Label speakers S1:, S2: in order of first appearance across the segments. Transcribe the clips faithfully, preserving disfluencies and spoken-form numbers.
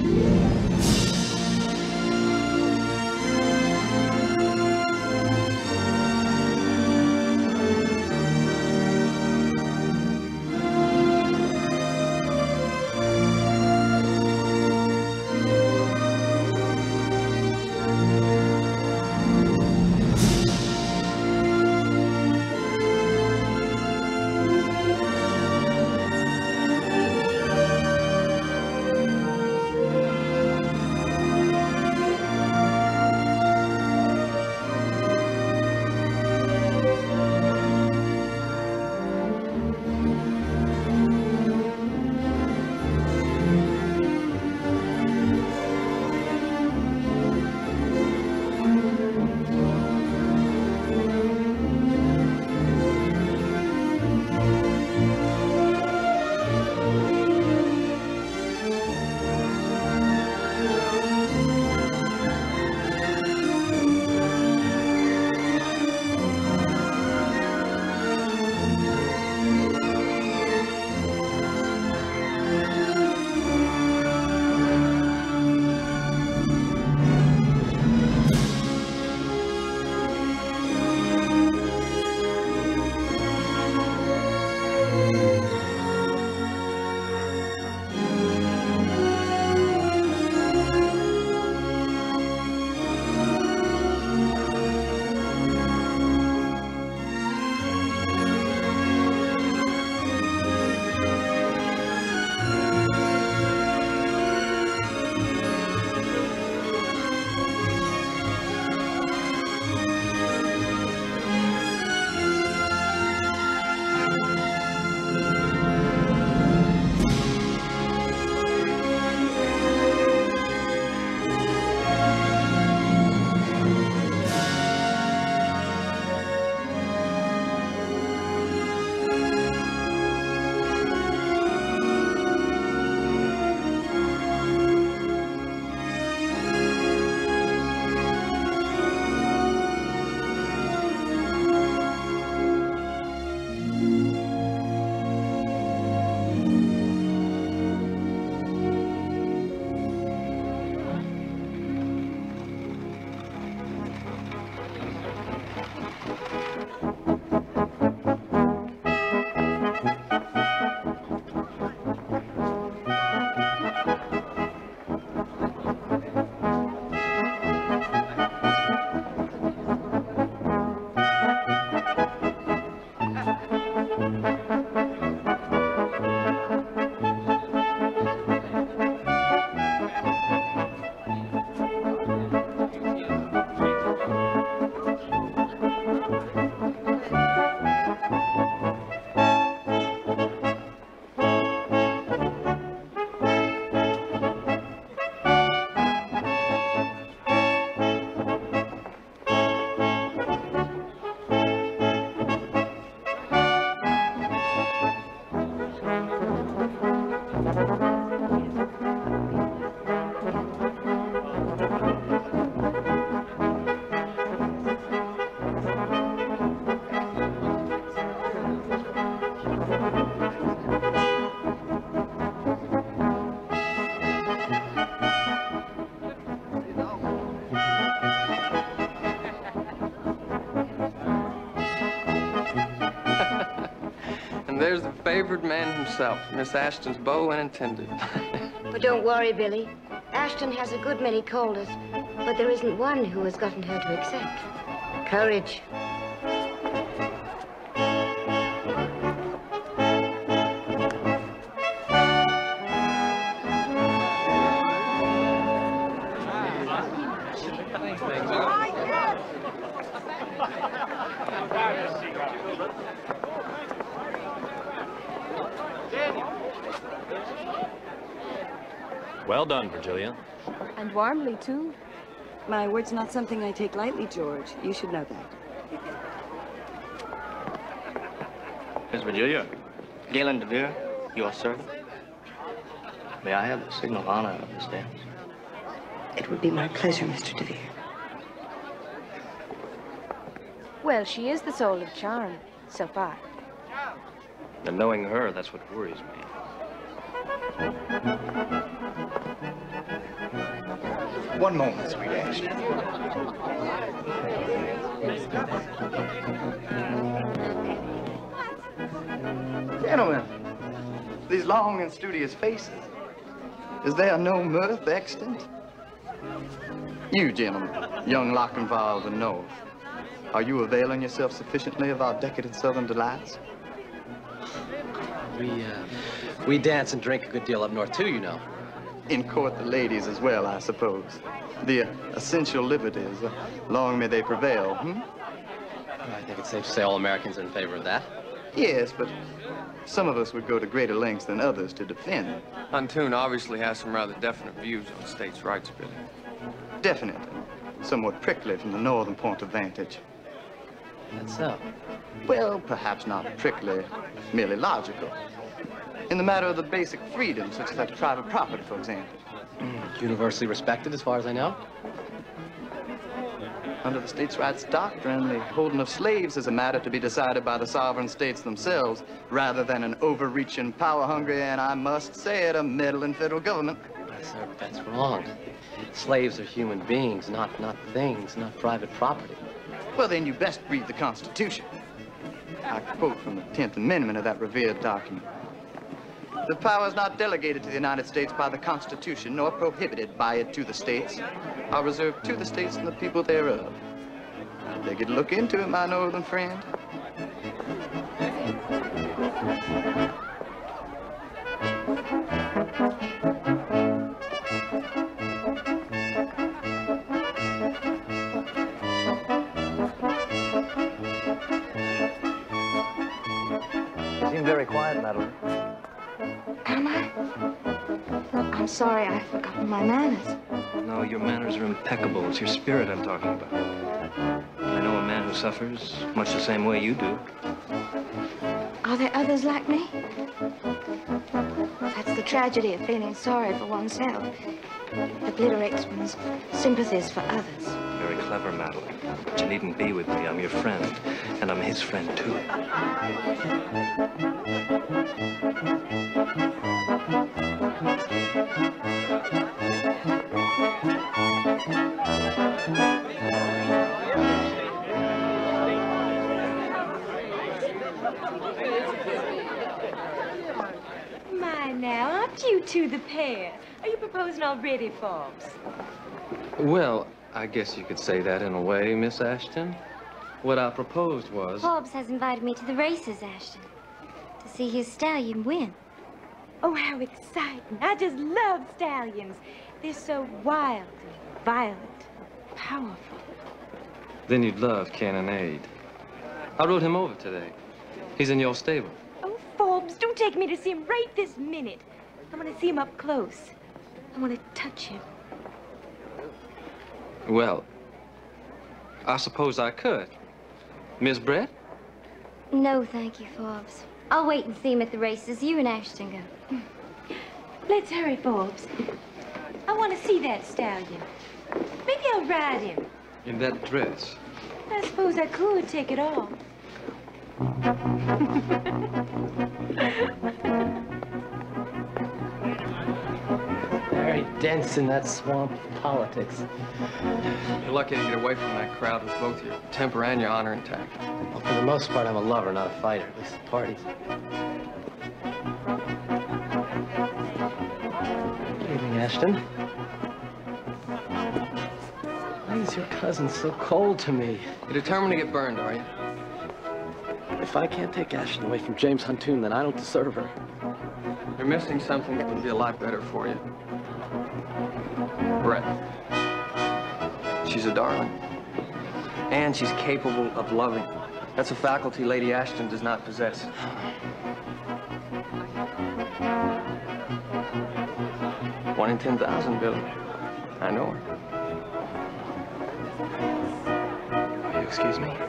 S1: And there's the favored man himself, Miss Ashton's beau and intended.
S2: But don't worry, Billy. Ashton has a good many callers, but there isn't one who has gotten her to accept. Courage.
S3: Well done, Virgilia.
S4: And warmly, too. My word's not something I take lightly, George. You should know that.
S5: Miss Virgilia, Galen DeVere, your servant. May I have the signal honor of this dance?
S4: It would be my pleasure, Mister DeVere.
S2: Well, she is the soul of charm, so far.
S3: And knowing her, that's what worries me.
S6: One moment, sweet Ashton. Gentlemen, these long and studious faces, is there no mirth extant? You, gentlemen, young Lochinvar of the North, are you availing yourself sufficiently of our decadent southern delights?
S7: We, uh, we dance and drink a good deal up north, too, you know.
S6: In court the ladies as well, I suppose. The uh, essential liberties, uh, long may they prevail, hmm?
S7: I think it's safe to say all Americans are in favor of that.
S6: Yes, but some of us would go to greater lengths than others to defend.
S1: Huntoon obviously has some rather definite views on states' rights, Billy.
S6: Definite, somewhat prickly from the northern point of vantage.
S7: That's so.
S6: Well, perhaps not prickly, merely logical. In the matter of the basic freedoms, such as that of private property, for example.
S7: Universally respected, as far as I know.
S6: Under the states' rights doctrine, the holding of slaves is a matter to be decided by the sovereign states themselves, rather than an overreaching, power-hungry, and I must say it, a meddling federal government.
S7: Yes, sir, that's wrong. Slaves are human beings, not, not things, not private property.
S6: Well, then you best read the Constitution. I quote from the tenth Amendment of that revered document. The power is not delegated to the United States by the Constitution, nor prohibited by it to the states, are reserved to the states and the people thereof. Take a look into it, my northern friend.
S8: You seem very quiet, Madeline.
S2: Am I? I'm sorry, I've forgotten my manners.
S8: No, your manners are impeccable. It's your spirit I'm talking about. I know a man who suffers much the same way you do.
S2: Are there others like me? That's the tragedy of feeling sorry for oneself. It obliterates one's sympathies for others.
S8: Very clever, Madeline. But you needn't be with me. I'm your friend, and I'm his friend, too.
S9: My, now, aren't you two the pair? Are you proposing already, Forbes?
S1: Well, I guess you could say that in a way, Miss Ashton. What I proposed was...
S10: Forbes has invited me to the races, Ashton, to see his stallion win.
S9: Oh, how exciting. I just love stallions. They're so wild and violent, powerful.
S1: Then you'd love Cannonade. I rode him over today. He's in your stable.
S9: Oh, Forbes, do take me to see him right this minute. I want to see him up close. I want to touch him.
S1: Well, I suppose I could. Miss Brett?
S10: No, thank you, Forbes. I'll wait and see him at the races. You and Ashton go.
S9: Let's hurry, Forbes. I want to see that stallion. Maybe I'll ride him.
S1: In that dress?
S9: I suppose I could take it off.
S7: Very dense in that swamp of politics.
S1: You're lucky to get away from that crowd with both your temper and your honor intact.
S7: Well, for the most part, I'm a lover, not a fighter, at least at parties. Good evening, Ashton. Why is your cousin so cold to me?
S1: You're determined to get burned, are you?
S7: If I can't take Ashton away from James Huntoon, then I don't deserve her.
S1: You're missing something that would be a lot better for you. Brett. She's a darling. And she's capable of loving. That's a faculty Lady Ashton does not possess. One in ten thousand, Billy. I know her.
S7: Will you excuse me?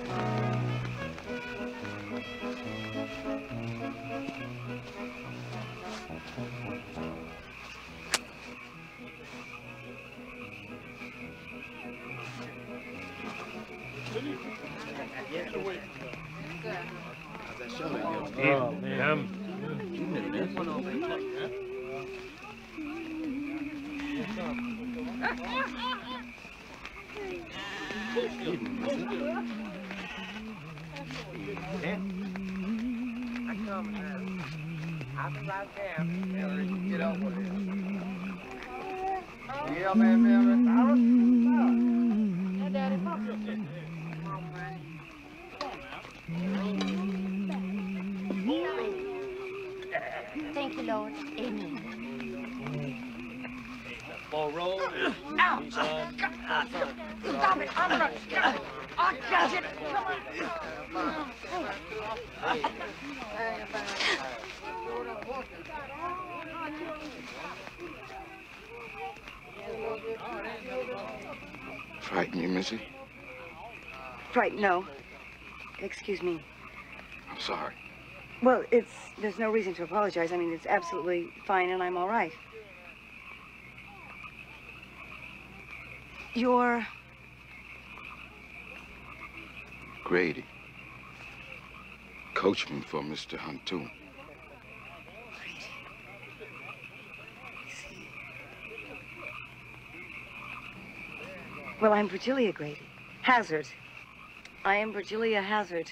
S3: Oh, man.
S1: I'll be right there. Get over here. Yeah, man, man. Hey, Daddy, pop your shit. Come on, man.
S2: Thank you, Lord. Amen.
S3: Ball roll.
S2: Ow! Stop it! I'm not. I got it! Come
S11: Frighten you, Missy?
S4: Right, no. Excuse me.
S11: I'm sorry.
S4: Well, it's, there's no reason to apologize. I mean, it's absolutely fine and I'm all right. You're...
S11: Grady. Coachman for Mister Huntoon.
S4: Well, I'm Virgilia Grady. Hazard. I am Virgilia Hazard.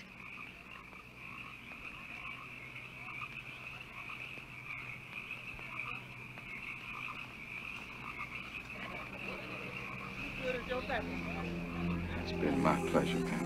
S11: It's been my pleasure, ma'am.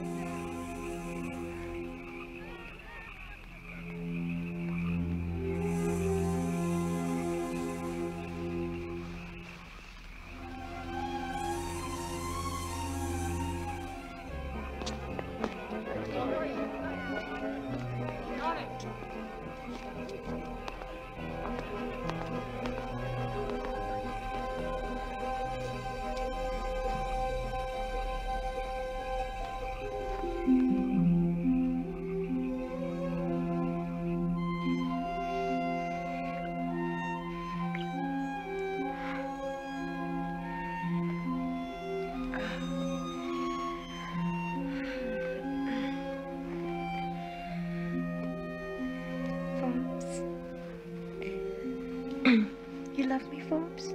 S2: You love me, Forbes?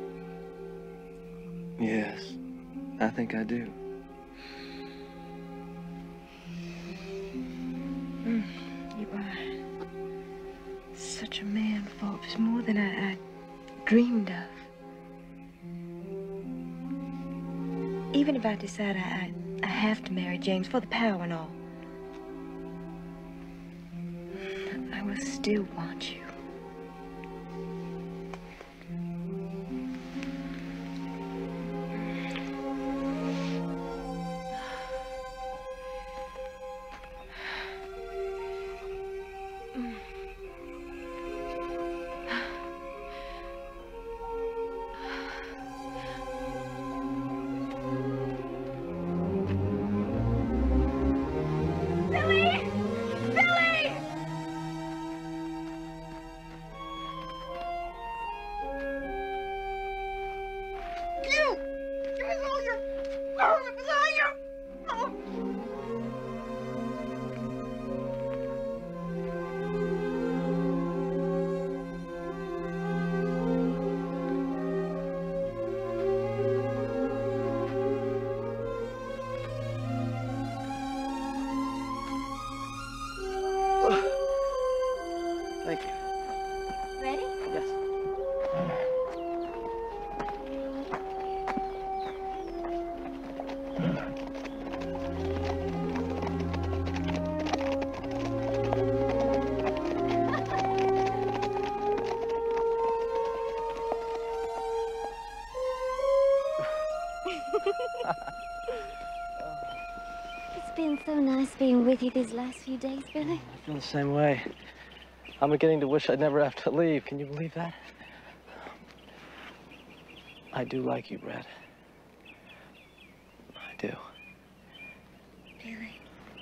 S1: Yes, I think I do.
S9: Mm, you are such a man, Forbes, more than I, I dreamed of. Even if I decide I, I, I have to marry James for the power and all, I will still want you.
S6: Thank you.
S10: Ready?
S6: Yes.
S10: It's been so nice being with you these last few days, Billy.
S7: I feel the same way. I'm beginning to wish I'd never have to leave. Can you believe that? I do like you, Brad. I do.
S9: Billy.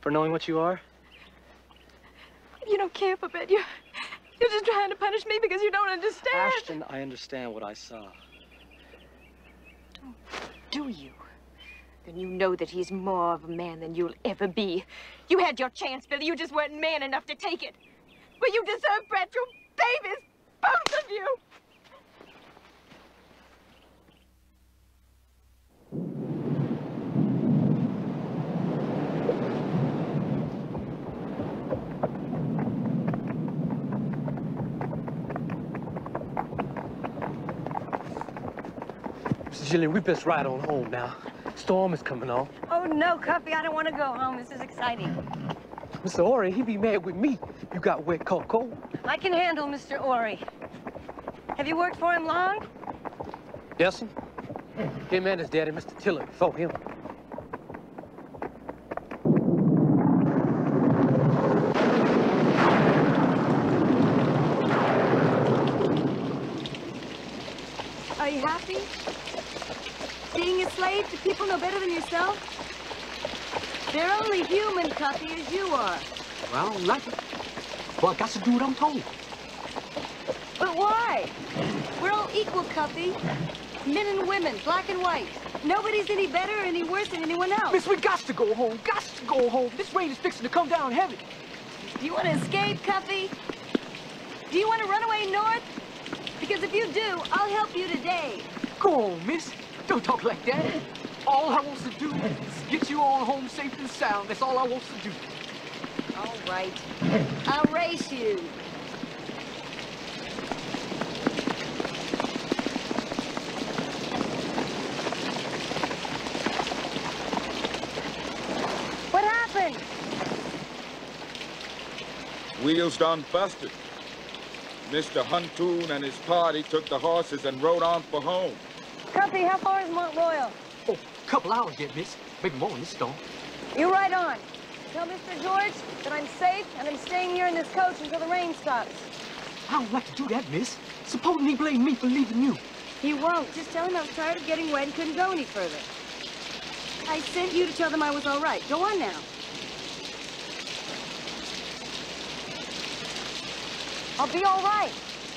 S7: For knowing what you are?
S9: You don't care for Bed. You're, you're just trying to punish me because you don't understand.
S7: Ashton, I understand what I saw.
S9: Do you? Then you know that he's more of a man than you'll ever be. You had your chance, Billy. You just weren't man enough to take it. But you deserve Brett, your babies, both of you.
S7: Mister Jillian, we best ride on home now. Storm is coming on.
S4: Oh, no, Cuffy, I don't want to go home. This is exciting.
S7: Mister Ori, he be mad with me. You got wet, caught cold.
S4: I can handle Mister Ori. Have you worked for him long?
S7: Yes, sir. Him and his daddy, Mister Tiller, before him.
S4: Are you happy? Being a slave to people no better than yourself? They're only human, Cuffy, as you are.
S12: Well, I don't like it. Well, I got to do what I'm told.
S4: But why? We're all equal, Cuffy. Men and women, black and white. Nobody's any better or any worse than anyone else.
S12: Miss, we got to go home. Got to go home. This rain is fixing to come down heavy.
S4: Do you want to escape, Cuffy? Do you want to run away north? Because if you do, I'll help you today.
S12: Go on, miss. Don't talk like that. All I want to do is get you on home safe and sound. That's all I want to do.
S4: All right. I'll race you. What happened?
S13: Wheels done busted. Mister Huntoon and his party took the horses and rode on for home.
S4: Cuffy, how far is Mont Royal?
S12: Oh, a couple hours yet, miss. Maybe more in this storm.
S4: You ride on. Tell Mister George that I'm safe and I'm staying here in this coach until the rain stops.
S12: I don't like to do that, miss. Supposing he blamed me for leaving you.
S4: He won't. Just tell him I was tired of getting wet and couldn't go any further. I sent you to tell them I was all right. Go on now. I'll be all right.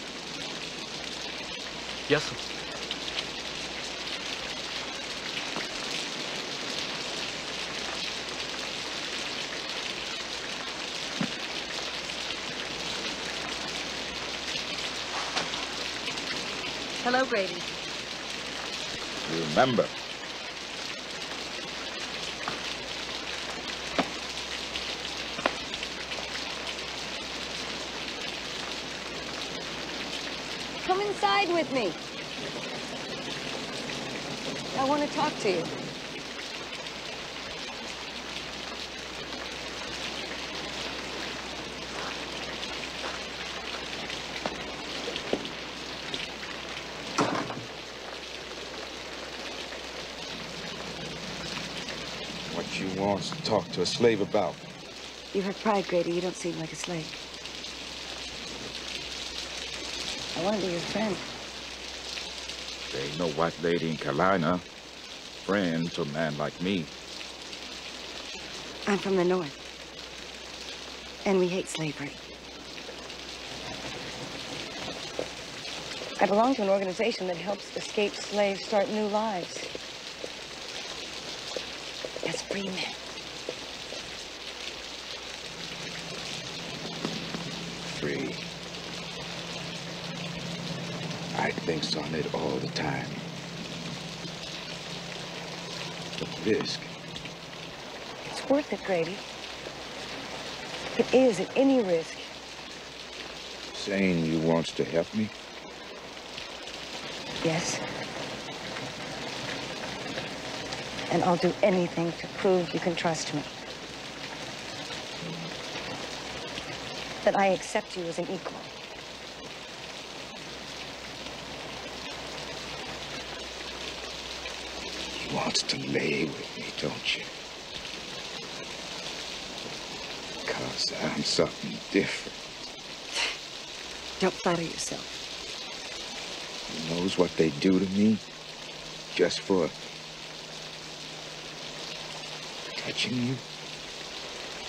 S7: Yes, sir.
S4: Hello, Grady.
S13: Remember,
S4: Come inside with me. I want to talk to you.
S13: what you wants to talk to a slave about?
S4: You have pride, Grady. You don't seem like a slave. I want to be your friend.
S13: There ain't no white lady in Carolina. Friend to a man like me.
S4: I'm from the North. And we hate slavery. I belong to an organization that helps escaped slaves start new lives. As free men.
S11: Free. I think on it all the time. The risk.
S4: It's worth it, Grady. It is at any risk.
S11: Saying you wants to help me?
S4: Yes. And I'll do anything to prove you can trust me. That I accept you as an equal.
S11: You wants to lay with me, don't you? Because I'm something different.
S4: Don't flatter yourself.
S11: Who knows what they do to me? Just for touching you?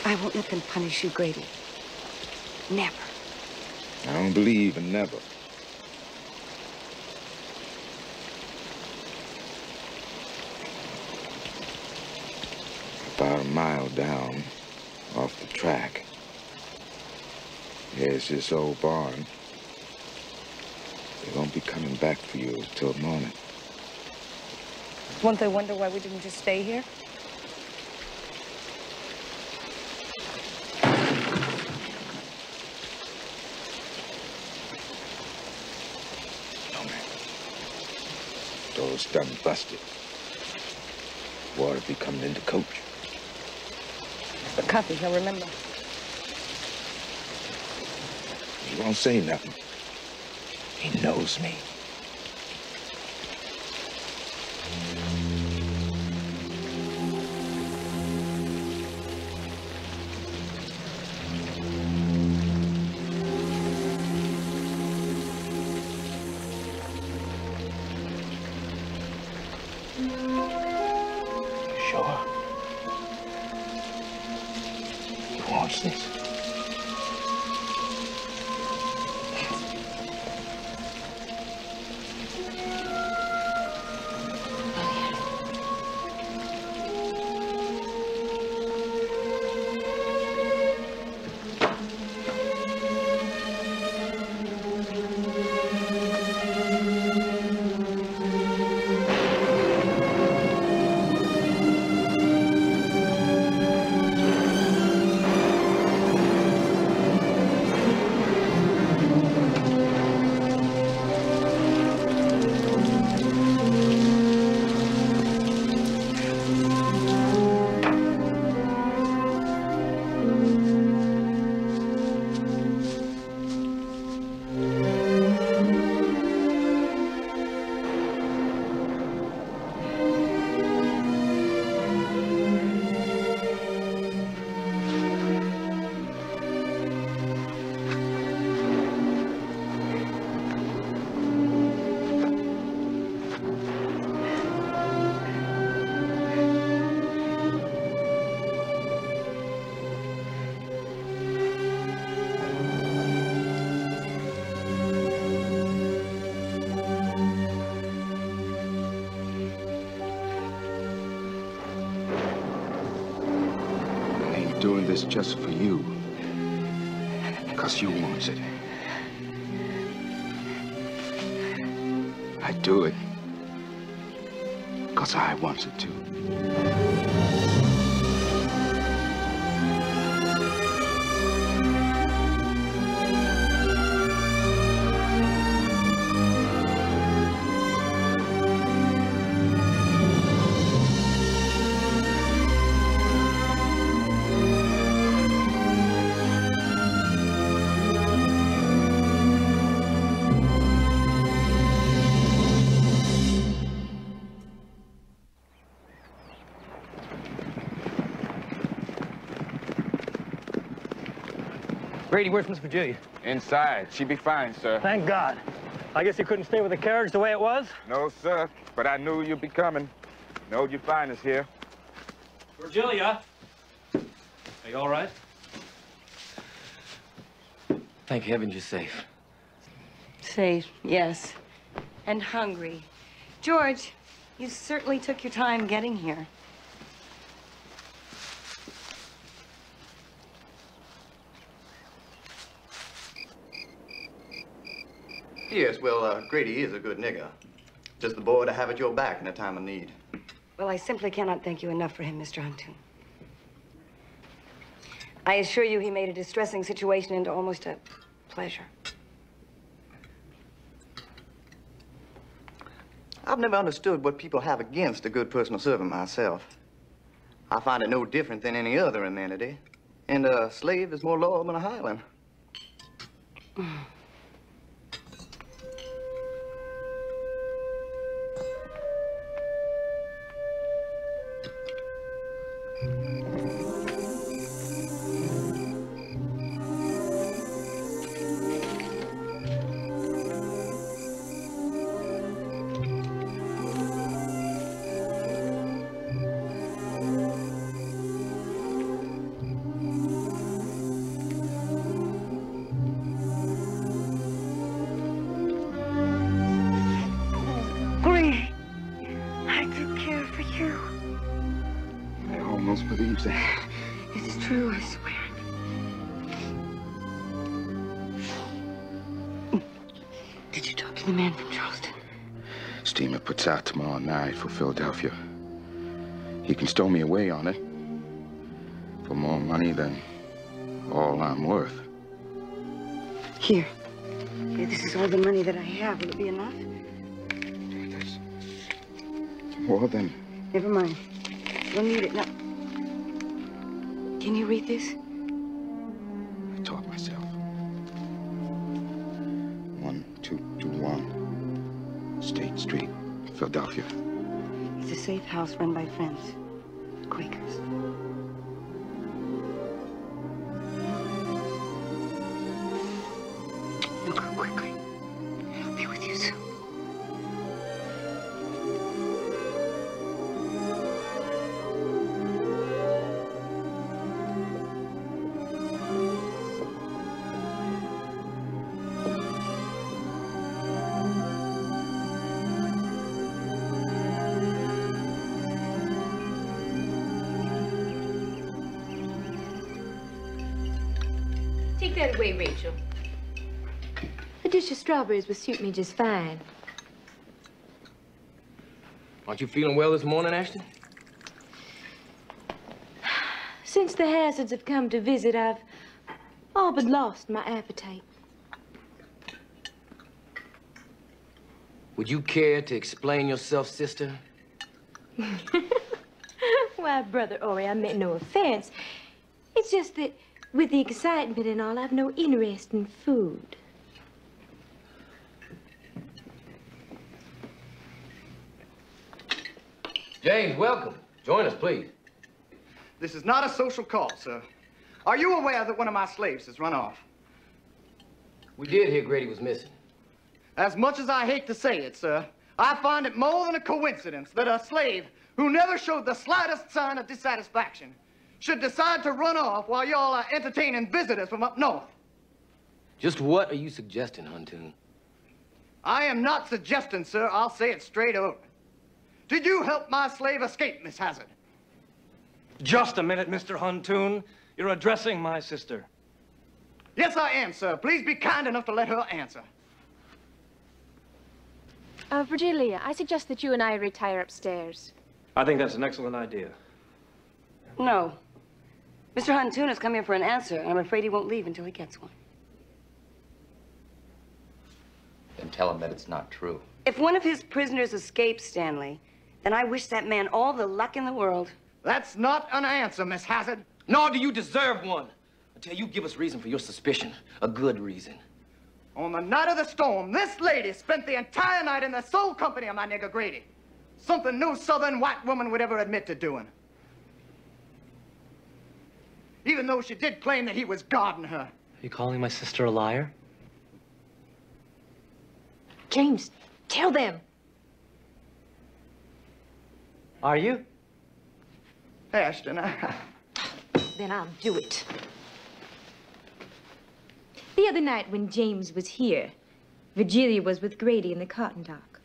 S4: I won't let them punish you, Grady. Never.
S11: I don't believe in never. About a mile down, off the track, there's this old barn. They won't be coming back for you till morning.
S4: Won't they wonder why we didn't just stay here?
S11: No, man. Door's done busted. Water be coming in the coach.
S4: But Cuffy, he'll remember.
S11: He won't say nothing. He knows me.
S5: Sure. He wants this.
S11: Doing this just for you. Because you want it. I do it because I want it to.
S3: Grady, where's Miss Virgilia?
S13: Inside. She be fine, sir.
S3: Thank God. I guess you couldn't stay with the carriage the way it was?
S13: No, sir. But I knew you'd be coming. Knowed you'd find us here.
S3: Virgilia! Are you all right?
S7: Thank heavens you're safe.
S4: Safe, yes. And hungry. George, you certainly took your time getting here.
S6: Yes, well, uh, Grady is a good nigger. Just the boy to have at your back in a time of need.
S4: Well, I simply cannot thank you enough for him, Mister Huntoon. I assure you he made a distressing situation into almost a pleasure.
S6: I've never understood what people have against a good personal servant myself. I find it no different than any other amenity. And a slave is more loyal than a hireling.
S14: believes that.
S4: It's true, I swear. Did you talk to the man from Charleston?
S11: Steamer puts out tomorrow night for Philadelphia. He can stow me away on it for more money than all I'm worth.
S4: Here. Here, this is all the money that I have. Will it be enough?
S11: More than...
S4: Never mind. You'll need it now. Can you read this?
S11: I taught myself. one two two one State Street, Philadelphia.
S4: It's a safe house run by friends. Quakers. Now go quickly. I'll be with you soon.
S9: Take that away, Rachel. A dish of strawberries would suit me just fine.
S7: Aren't you feeling well this morning, Ashton?
S9: Since the Hazards have come to visit, I've all but lost my appetite.
S7: Would you care to explain yourself, sister?
S9: Why, Brother Ori, I meant no offense. It's just that with the excitement and all, I've no interest in food.
S7: James, welcome. Join us, please.
S6: This is not a social call, sir. Are you aware that one of my slaves has run off?
S7: We did hear Grady was missing.
S6: As much as I hate to say it, sir, I find it more than a coincidence that a slave who never showed the slightest sign of dissatisfaction should decide to run off while y'all are entertaining visitors from up north.
S7: Just what are you suggesting, Huntoon?
S6: I am not suggesting, sir. I'll say it straight over. Did you help my slave escape, Miss Hazard?
S3: Just a minute, Mister Huntoon. You're addressing my sister.
S6: Yes, I am, sir. Please be kind enough to let her answer.
S9: Uh, Virgilia, I suggest that you and I retire upstairs.
S3: I think that's an excellent idea.
S4: No. Mister Huntoon has come here for an answer, and I'm afraid he won't leave until he gets one.
S5: Then tell him that it's not true.
S4: If one of his prisoners escapes, Stanley, then I wish that man all the luck in the world.
S6: That's not an answer, Miss Hazard.
S7: Nor do you deserve one until you give us reason for your suspicion. A good reason.
S6: On the night of the storm, this lady spent the entire night in the sole company of my nigger Grady. Something no southern white woman would ever admit to doing. Even though she did claim that he was guarding her.
S7: Are you calling my sister a liar?
S9: James, tell them.
S7: Are you?
S6: Ashton, I...
S9: Then I'll do it. The other night when James was here, Virgilia was with Grady in the cotton dock.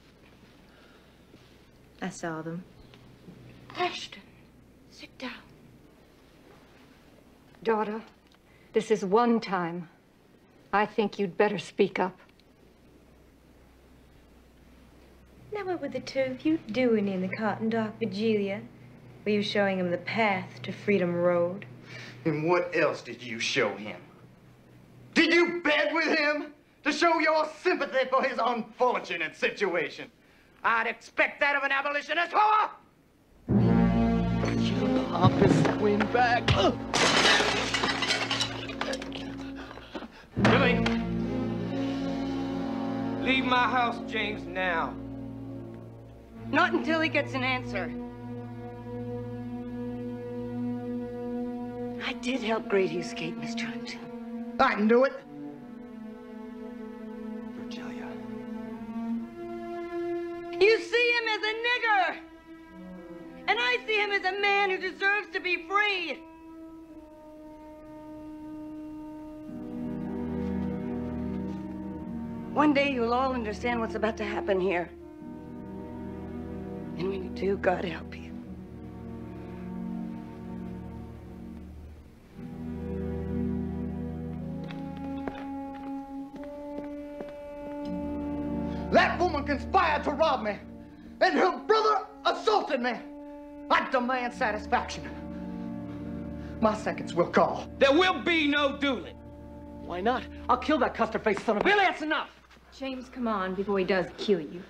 S9: I saw them.
S2: Ashton, sit down.
S15: Daughter, this is one time. I think you'd better speak up.
S9: Now, what were the two of you doing in the cotton dock, Virgilia? Were you showing him the path to Freedom Road?
S6: And what else did you show him? Did you bed with him to show your sympathy for his unfortunate situation? I'd expect that of an abolitionist whore!
S12: You pompous windbag.
S7: Billy! Leave my house, James, now.
S4: Not until he gets an answer. I did help Grady escape, Mister Huntoon.
S6: I knew it.
S7: Virgilia.
S4: You see him as a nigger! And I see him as a man who deserves to be free. One day you'll all understand what's about to happen here. And when you do, God help you.
S6: conspired to rob me, and her brother assaulted me. I demand satisfaction. My seconds will call.
S3: There will be no dueling.
S7: Why not? I'll kill that custard-faced son of a...
S3: Billy, that's enough.
S9: James, come on before he does kill you.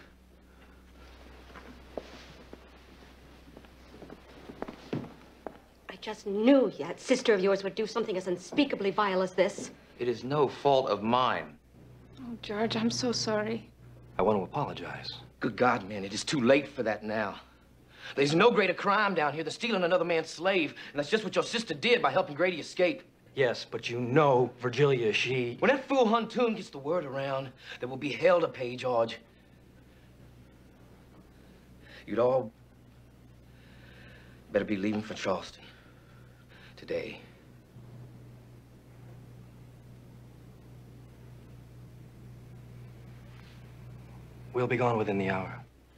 S14: I just knew that sister of yours would do something as unspeakably vile as this.
S1: It is no fault of mine.
S9: Oh, George, I'm so sorry.
S3: I want to apologize.
S1: Good God, man, it is too late for that now. There's no greater crime down here than stealing another man's slave, and that's just what your sister did by helping Grady escape.
S3: Yes, but you know, Virgilia, she...
S1: When that fool Huntoon gets the word around, there will be hell to pay, George. You'd all better be leaving for Charleston today.
S3: We'll be gone within the hour.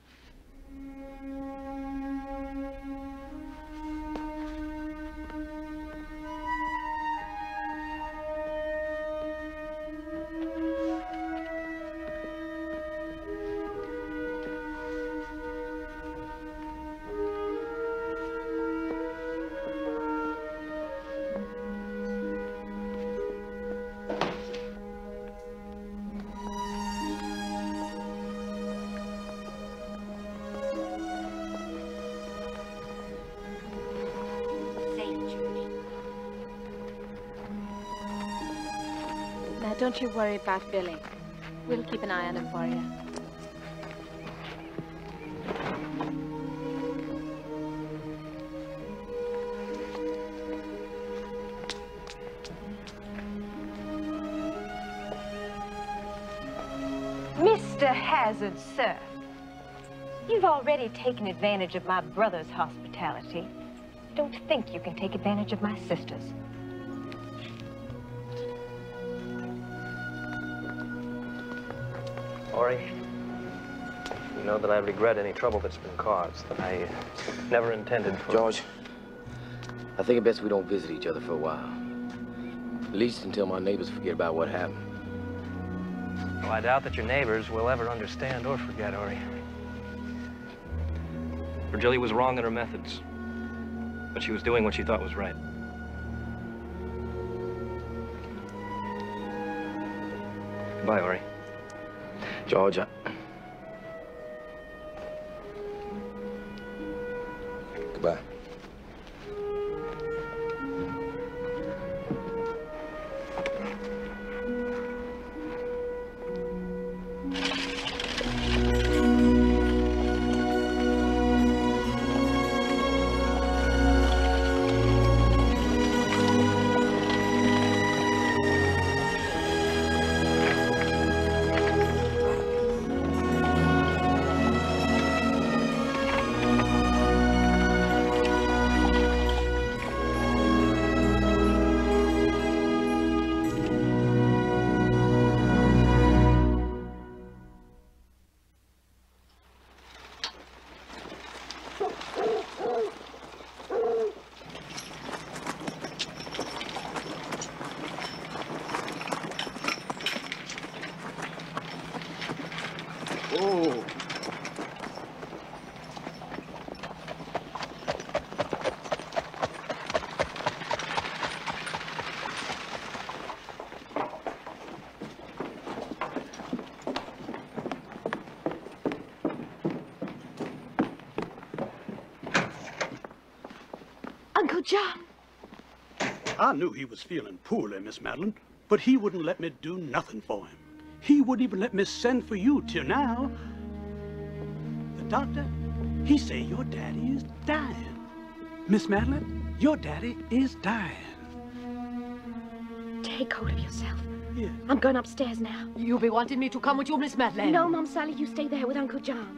S9: Now, don't you worry about Billy. We'll keep an eye on him for you.
S4: Mister Hazard, sir, you've already taken advantage of my brother's hospitality. Don't think you can take advantage of my sister's.
S8: Ori, you know that I regret any trouble that's been caused, that I never intended for...
S1: George, I think it best we don't visit each other for a while. At least until my neighbors forget about what happened.
S8: Well, I doubt that your neighbors will ever understand or forget, Ori.
S3: Virgilia was wrong in her methods, but she was doing what she thought was right. Goodbye, Ori.
S1: George, I... Goodbye.
S6: Oh.
S14: Uncle John.
S16: I knew he was feeling poorly, Miss Madeline, but he wouldn't let me do nothing for him. He wouldn't even let me send for you till now. The doctor, he say your daddy is dying. Miss Madeline, your daddy is dying.
S14: Take hold of yourself.
S16: Yeah.
S14: I'm going upstairs now.
S17: You'll be wanting me to come with you, Miss Madeleine?
S14: No, Mom Sally, you stay there with Uncle John.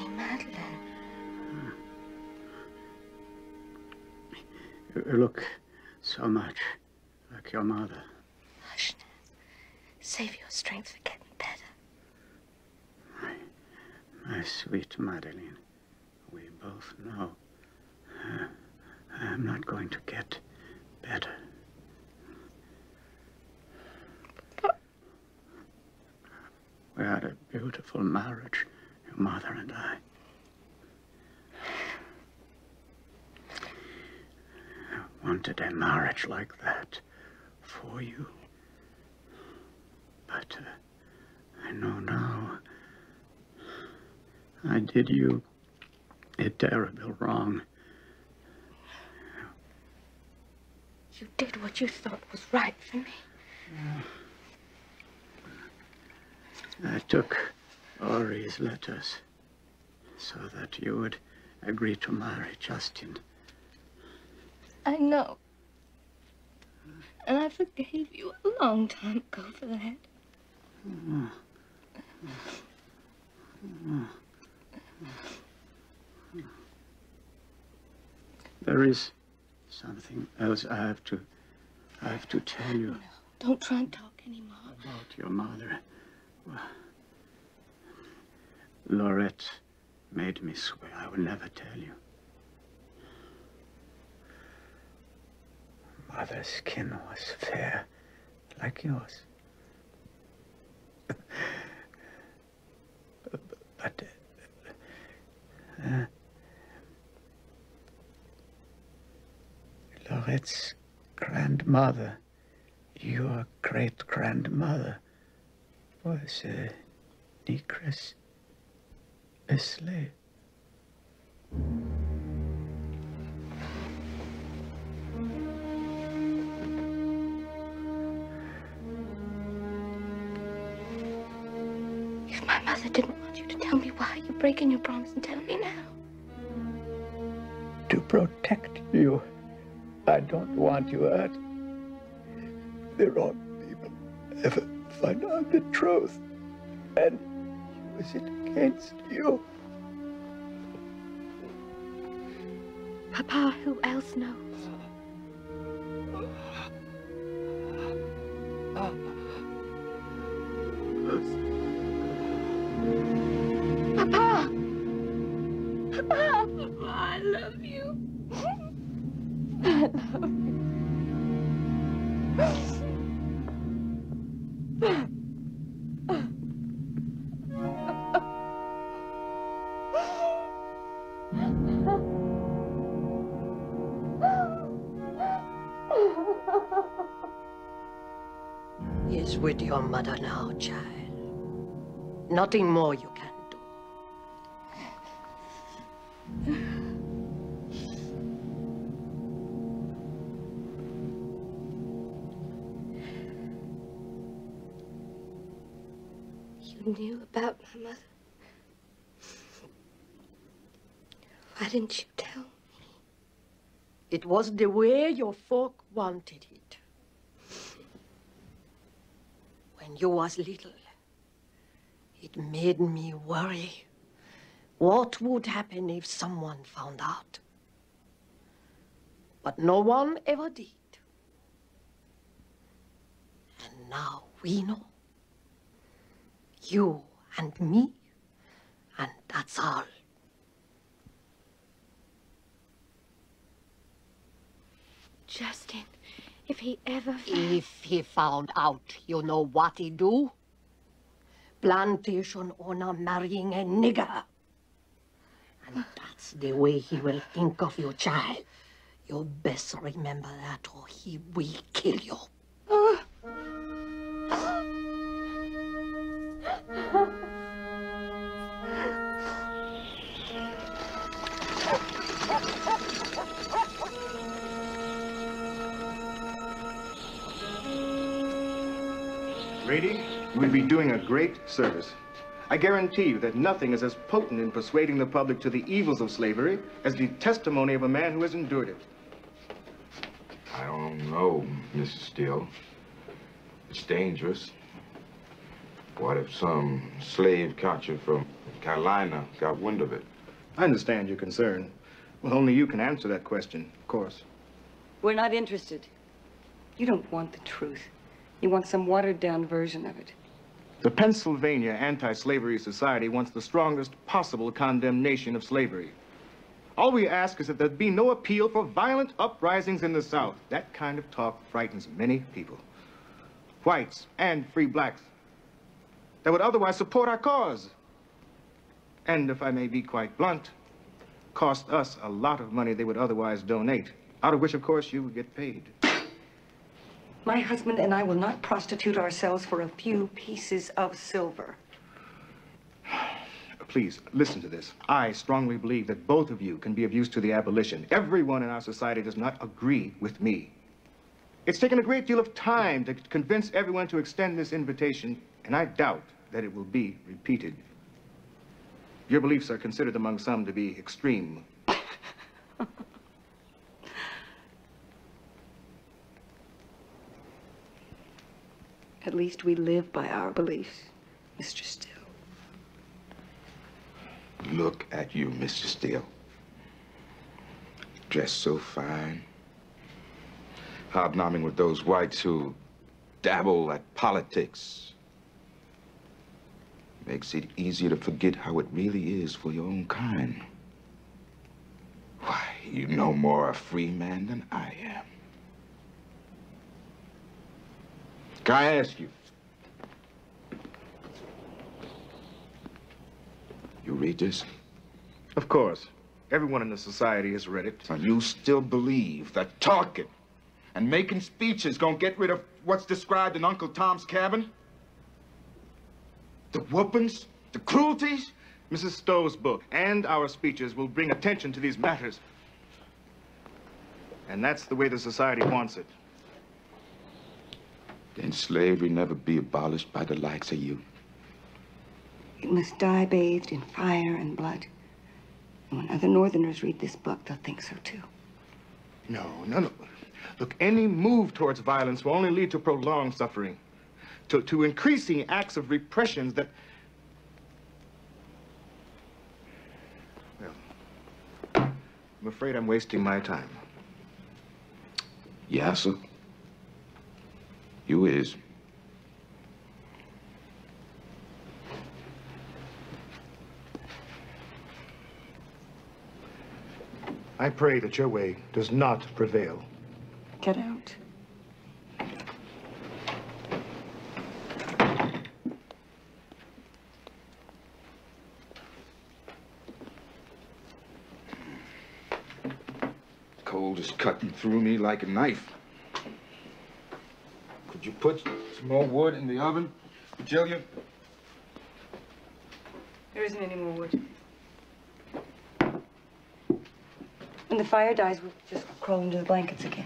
S14: me, Madeline.
S16: You look so much like your mother.
S14: Hush now. Save your strength for getting better.
S16: My, my sweet Madeline, we both know uh, I'm not going to get better. We had a beautiful marriage, your mother and I. I wanted a marriage like that for you. But uh, I know now I did you a terrible wrong.
S14: You did what you thought was right for me.
S16: I took Ori's letters so that you would agree to marry Justin.
S14: I know. And I forgave you a long time ago for that.
S16: Oh. Oh. There is something else I have to, I have to tell you.
S14: No, don't try and talk anymore.
S16: About your mother. Well, Lorette made me swear I will never tell you. Mother's skin was fair, like yours. But, uh, Lorette's grandmother, your great-grandmother, was a negress, a slave.
S14: If my mother didn't want you to tell me, why are you breaking your promise and telling me now?
S16: To protect you. I don't want you hurt. The wrong people ever find out the truth and use it against you.
S14: Papa, who else knows? Papa! Papa! I love you. I love you.
S17: He's with your mother now, child. Nothing more you can do.
S14: You knew about my mother. Why didn't you tell me?
S17: It was the way your folk wanted it. When you was little, it made me worry. What would happen if someone found out? But no one ever did. And now we know. You and me, and that's all.
S14: Justin, if he ever found...
S17: If he found out, you know what he'd do? Plantation owner marrying a nigger. And that's the way he will think of your child. You best remember that or he will kill you.
S14: Oh.
S18: Grady, we'll be doing a great service. I guarantee you that nothing is as potent in persuading the public to the evils of slavery as the testimony of a man who has endured it.
S11: I don't know, Missus Steele. It's dangerous. What if some slave catcher from Carolina got wind of it?
S18: I understand your concern. Well, only you can answer that question, of course.
S4: We're not interested. You don't want the truth. You want some watered-down version of it.
S18: The Pennsylvania Anti-Slavery Society wants the strongest possible condemnation of slavery. All we ask is that there be no appeal for violent uprisings in the South. That kind of talk frightens many people. Whites and free blacks that would otherwise support our cause. And if I may be quite blunt, cost us a lot of money they would otherwise donate, out of which, of course, you would get paid.
S4: My husband and I will not prostitute ourselves for a few pieces of silver.
S18: Please, listen to this. I strongly believe that both of you can be of use to the abolition. Everyone in our society does not agree with me. It's taken a great deal of time to convince everyone to extend this invitation, and I doubt that it will be repeated. Your beliefs are considered among some to be extreme.
S4: At least we live by our beliefs, Mister Still.
S11: Look at you, Mister Steele. Dressed so fine. Hobnobbing with those whites who dabble at politics. Makes it easier to forget how it really is for your own kind. Why, you're no more a free man than I am. Can I ask you? You read this?
S18: Of course. Everyone in the society has read it.
S11: So you still believe that talking and making speeches gonna get rid of what's described in Uncle Tom's Cabin? The whoopings, the cruelties?
S18: Missus Stowe's book and our speeches will bring attention to these matters. And that's the way the society wants it.
S11: Then slavery never be abolished by the likes of you.
S4: It must die bathed in fire and blood. And when other Northerners read this book, they'll think so too.
S18: No, no, no. Look, any move towards violence will only lead to prolonged suffering, to, to increasing acts of repressions that... Well, I'm afraid I'm wasting my time.
S11: Yeah, sir. You is.
S18: I pray that your way does not prevail.
S4: Get out.
S11: Cold is cutting through me like a knife. Could you put some more wood in the oven, Virgilia?
S4: There isn't any more wood. When the fire dies, we'll just crawl into the blankets again.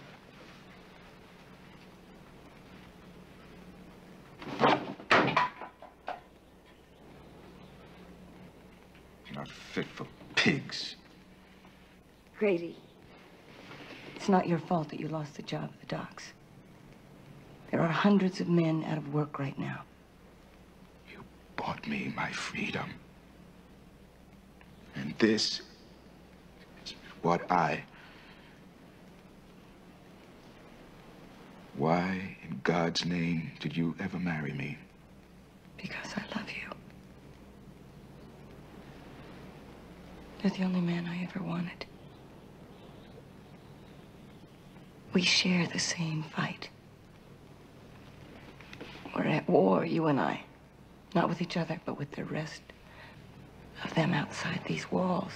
S11: Not fit for pigs.
S4: Grady, it's not your fault that you lost the job at the docks. There are hundreds of men out of work right now.
S11: You bought me my freedom. And this is what I... Why, in God's name, did you ever marry me?
S4: Because I love you. You're the only man I ever wanted. We share the same fight. We're at war, you and I. Not with each other, but with the rest of them outside these walls.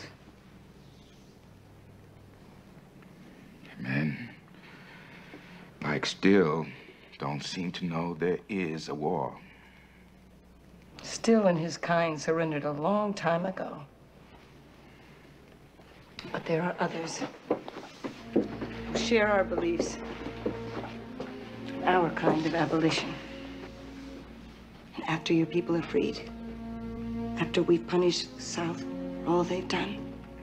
S11: Men like Still don't seem to know there is a war.
S4: Still and his kind surrendered a long time ago. But there are others who share our beliefs. Our kind of abolition. And after your people are freed, after we've punished the South for all they've done,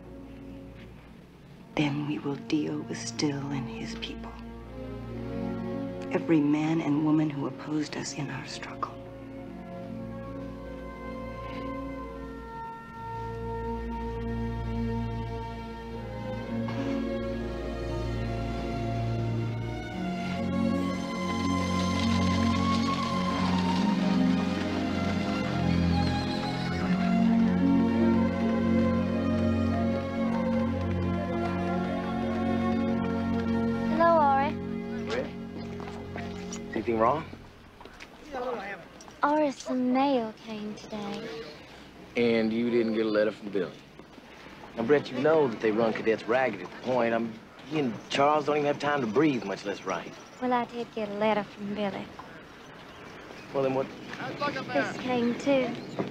S4: then we will deal with Still and his people. Every man and woman who opposed us in our struggle.
S1: Anything wrong?
S10: Or some mail came today.
S1: And you didn't get a letter from Billy. Now, Brett, you know that they run cadets ragged at the point. I'm, he and Charles don't even have time to breathe, much less write.
S10: Well, I did get a letter from Billy.
S1: Well, then what?
S10: This came too.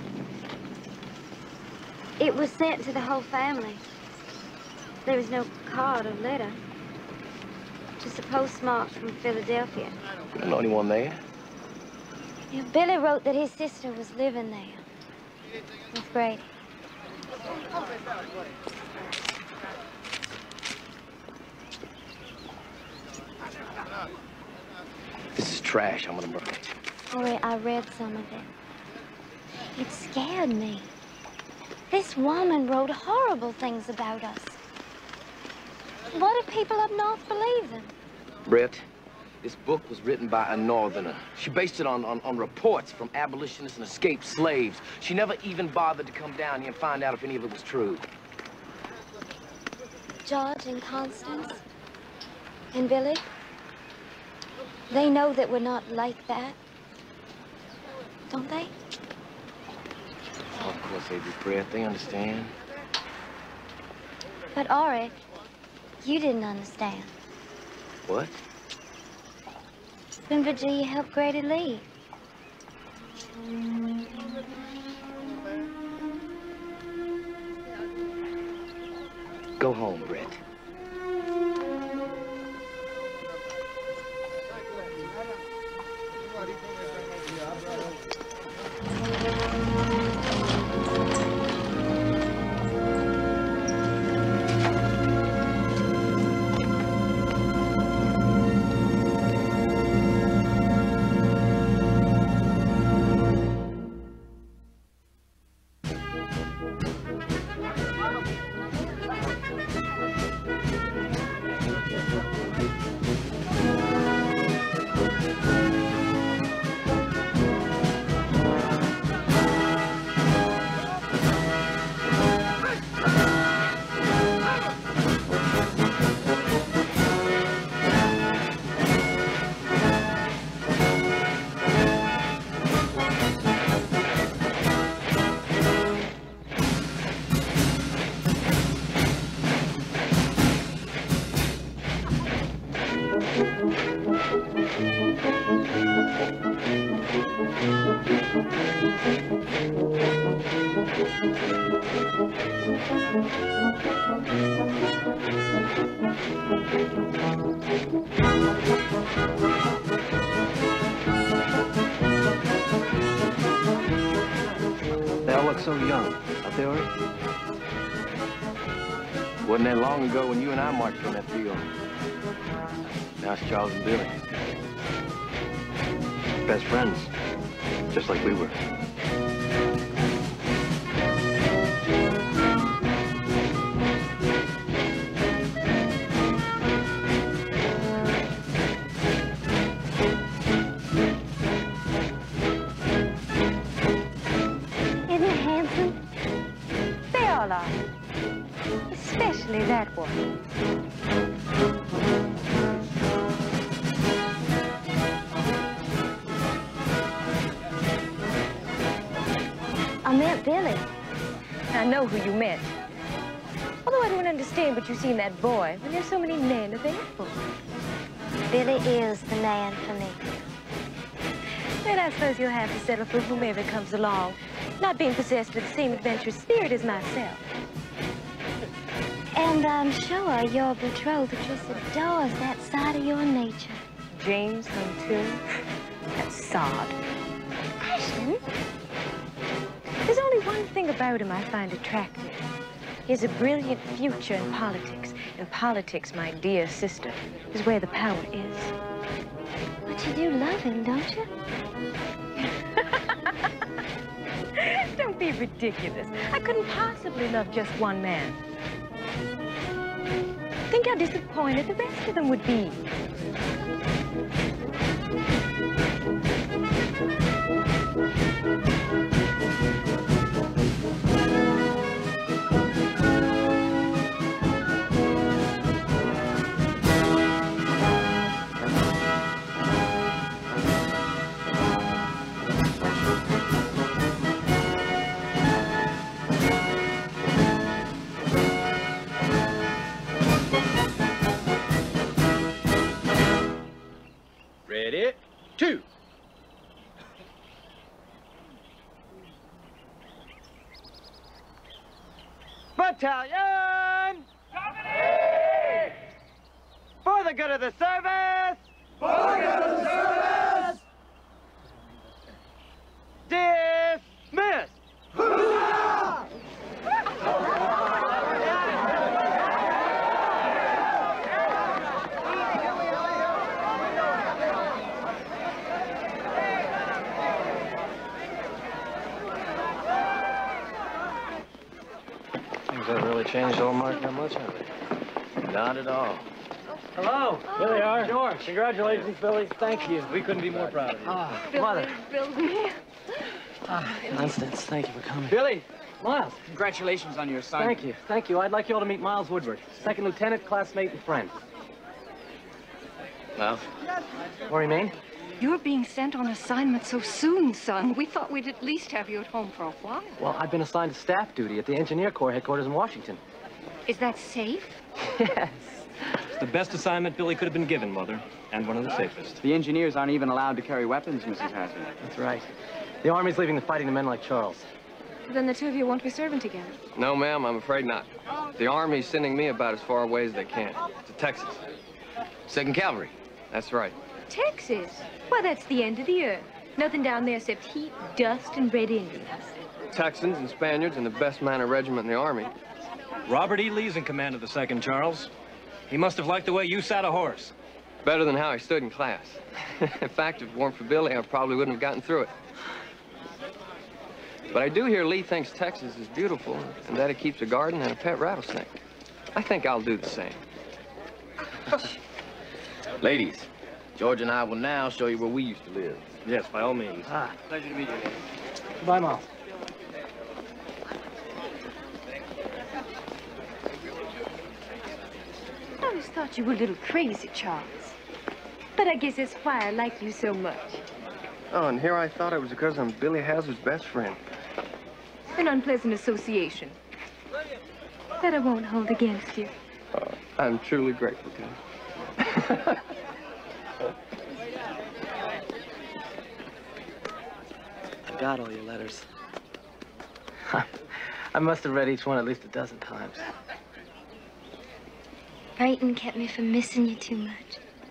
S10: It was sent to the whole family. There was no card or letter. Just a postmark from Philadelphia.
S1: You don't know anyone there?
S10: Yeah, Billy wrote that his sister was living there with Grady.
S1: This is trash. I'm gonna burn it.
S10: Oh, I read some of it. It scared me. This woman wrote horrible things about us. What if people up north believe them?
S1: Brett, this book was written by a Northerner. She based it on, on, on reports from abolitionists and escaped slaves. She never even bothered to come down here and find out if any of it was true.
S10: George and Constance and Billy, they know that we're not like that, don't they?
S1: Oh, of course they do, Brett. They understand.
S10: But Ori, you didn't understand.
S1: What?
S10: When Virginia helped Grady leave.
S1: Go home, Brett.
S8: They all look so young, don't they, Ori?
S1: Wasn't that long ago when you and I marched on that field. Now it's Charles and Billy.
S8: Best friends, just like we were.
S4: Isn't it handsome? They all are. Especially that one.
S10: I meant Billy.
S4: I know who you meant. Although I don't understand what you see in that boy when there's so many men available.
S10: Billy is the man for me.
S4: Then I suppose you'll have to settle for whomever comes along, not being possessed with the same adventurous spirit as myself.
S10: And I'm sure your betrothed just adores that side of your nature.
S4: James Huntoon, that sod.
S10: Ashton?
S4: There's only one thing about him I find attractive. He has a brilliant future in politics. And politics, my dear sister, is where the power is.
S10: But you do love him, don't you?
S4: Don't be ridiculous. I couldn't possibly love just one man. Think how disappointed the rest of them would be.
S19: battalion! Company! For the good of the service! For the good of the service! Dismissed! Hoorah!
S3: Things haven't really changed old Mark that much, have they?
S1: Not at all.
S3: Hello. Here they are. George. Congratulations, Billy. Thank you. We couldn't be more proud of you.
S15: Ah,
S3: Mother.
S15: Billy.
S3: Ah, Constance, thank you for coming.
S12: Billy!
S3: Miles.
S12: Congratulations on your assignment.
S3: Thank you. Thank you. I'd like you all to meet Miles Woodward, second lieutenant, classmate, and friend. Well, what do you mean?
S15: You're being sent on assignment so soon, son. We thought we'd at least have you at home for a while.
S3: Well, I've been assigned to staff duty at the Engineer Corps headquarters in Washington.
S15: Is that safe?
S3: Yes. It's the best assignment Billy could have been given, Mother, and one of the safest.
S12: The engineers aren't even allowed to carry weapons, Missus Hazard.
S3: That's right. The Army's leaving the fighting to men like Charles.
S4: Then the two of you won't be serving together.
S7: No, ma'am, I'm afraid not. The Army's sending me about as far away as they can, to Texas.
S1: Second Cavalry.
S7: That's right.
S4: Texas? Why, that's the end of the earth. Nothing down there except heat, dust, and red Indians.
S7: Texans and Spaniards and the best mounted regiment in the Army.
S3: Robert E. Lee's in command of the second, Charles. He must have liked the way you sat a horse.
S7: Better than how I stood in class. In fact, if it weren't for Billy, I probably wouldn't have gotten through it. But I do hear Lee thinks Texas is beautiful and that it keeps a garden and a pet rattlesnake. I think I'll do the same.
S1: Ladies, George and I will now show you where we used to live.
S3: Yes, by all means.
S1: Ah.
S12: Pleasure to meet you.
S3: Goodbye, Miles.
S4: I always thought you were a little crazy, Charles. But I guess that's why I like you so much.
S7: Oh, and here I thought it was because I'm Billy Hazard's best friend.
S4: An unpleasant association that I won't hold against you.
S7: Oh, I'm truly grateful to you.
S3: I got all your letters. I must have read each one at least a dozen times.
S10: Writing kept me from missing you too much.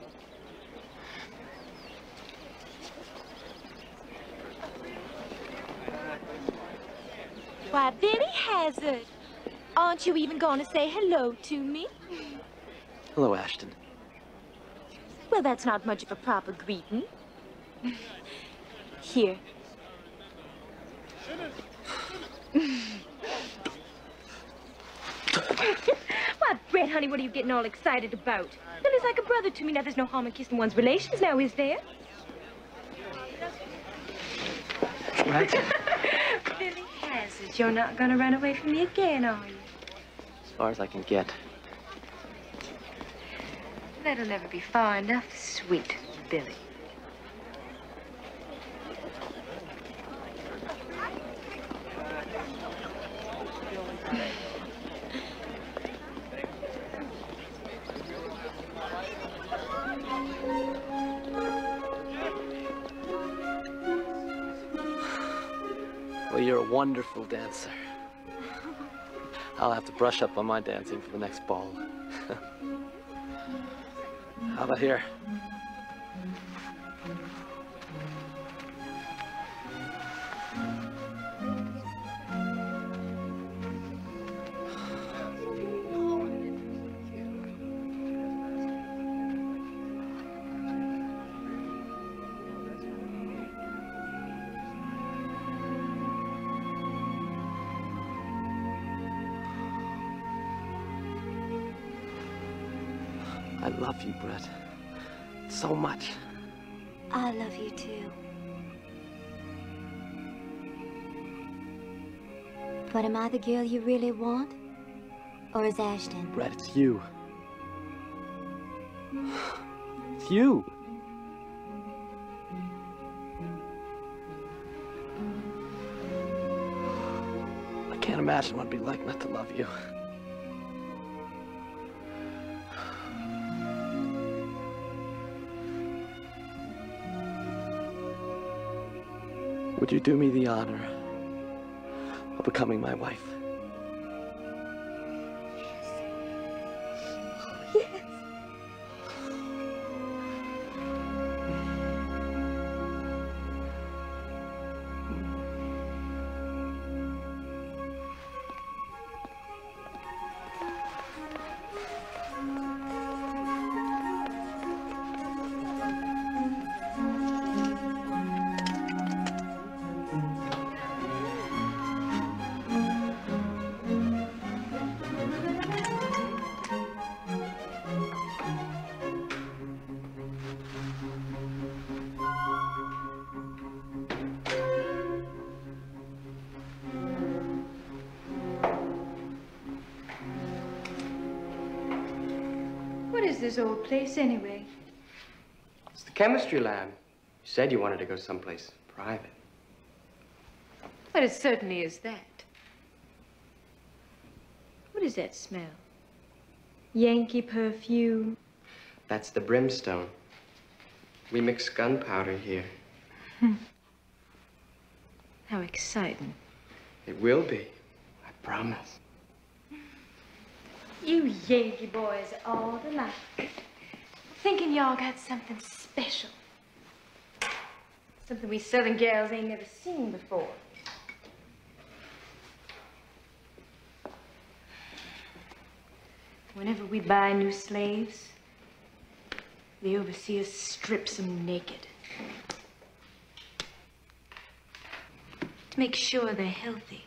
S9: Why, Billy Hazard, aren't you even going to say hello to me?
S3: Hello, Ashton.
S9: Well, that's not much of a proper greeting. Here.
S4: Why, Brett, honey, what are you getting all excited about? Billy's like a brother to me. Now, there's no harm in kissing one's relations now, is there?
S3: Right.
S4: Billy Hazard, you're not going to run away from me again, are you?
S3: As far as I can get.
S4: That'll never be far enough, sweet Billy.
S3: Well, you're a wonderful dancer. I'll have to brush up on my dancing for the next ball. How about here? I love you, Brett. So much.
S10: I love you too. But am I the girl you really want? Or is Ashton?
S3: Brett, it's you. It's you. I can't imagine what it'd be like not to love you. Would you do me the honor of becoming my wife?
S4: is this old place, anyway?
S20: It's the chemistry lab. You said you wanted to go someplace private.
S4: But it certainly is that. What is that smell? Yankee perfume?
S20: That's the brimstone. We mix gunpowder here.
S4: How exciting.
S20: It will be. I promise.
S4: You Yankee boys are all alike. Thinking y'all got something special. Something we Southern gals ain't never seen before. Whenever we buy new slaves, the overseer strips them naked. To make sure they're healthy.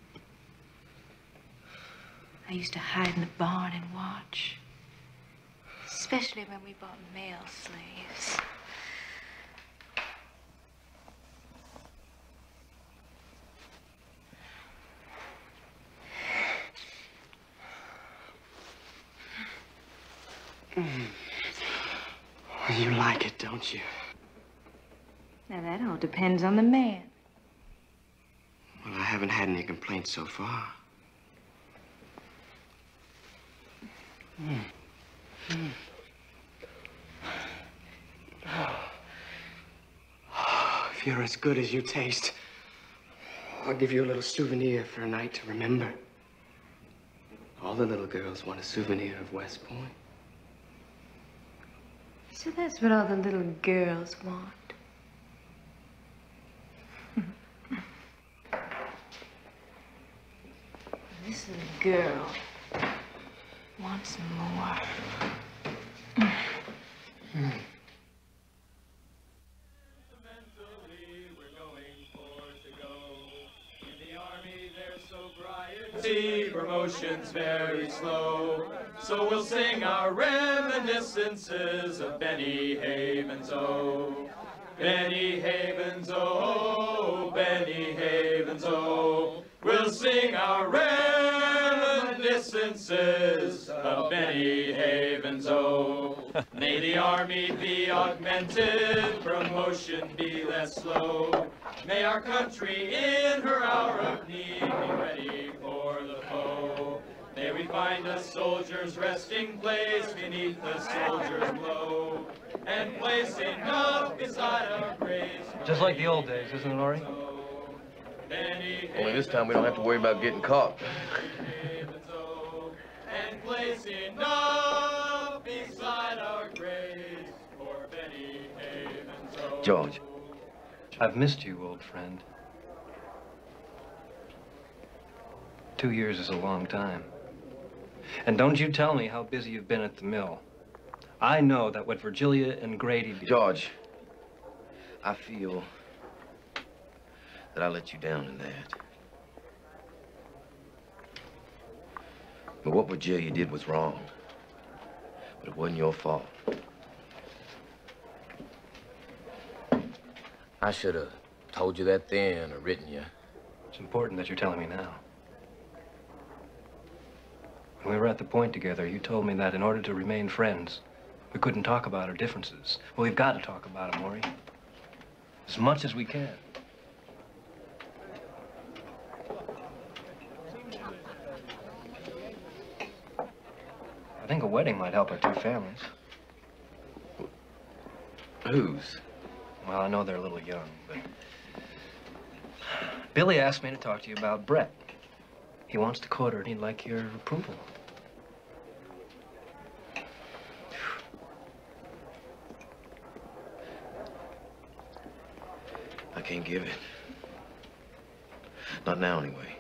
S4: I used to hide in the barn and watch. Especially when we bought male slaves.
S20: You like it, don't you?
S4: Now, that all depends on the man.
S20: Well, I haven't had any complaints so far. Mm. Mm. Oh, if you're as good as you taste, I'll give you a little souvenir for a night to remember. All the little girls want a souvenir of West Point.
S4: So that's what all the little girls want. This little girl wants more. Mm.
S21: See, promotion's very slow, so we'll sing our reminiscences of Benny Havens, oh. Benny Havens, oh, Benny Havens, oh. We'll sing our reminiscences of Benny Havens, oh. May the army be augmented, promotion be less slow. May our country in her hour of need be ready for the foe. May we find a soldier's resting place beneath the soldier's blow, and place enough beside our graves.
S8: Just like the old days, isn't it, Laurie?
S1: Only this time we don't have to worry about getting caught.
S21: And place enough beside our graves for Benny Havens.
S1: George.
S8: I've missed you, old friend. Two years is a long time. And don't you tell me how busy you've been at the mill. I know that what Virgilia and Grady did...
S1: George, I feel that I let you down in that. But what Virgilia did was wrong. But it wasn't your fault. I should have told you that then or written you.
S8: It's important that you're telling me now. When we were at the point together, you told me that in order to remain friends, we couldn't talk about our differences. Well, we've got to talk about them, Maury. As much as we can. I think a wedding might help our two families.
S1: Whose?
S8: Well, I know they're a little young, but... Billy asked me to talk to you about Brett. He wants to court her, and he'd like your approval.
S1: I can't give it. Not now, anyway.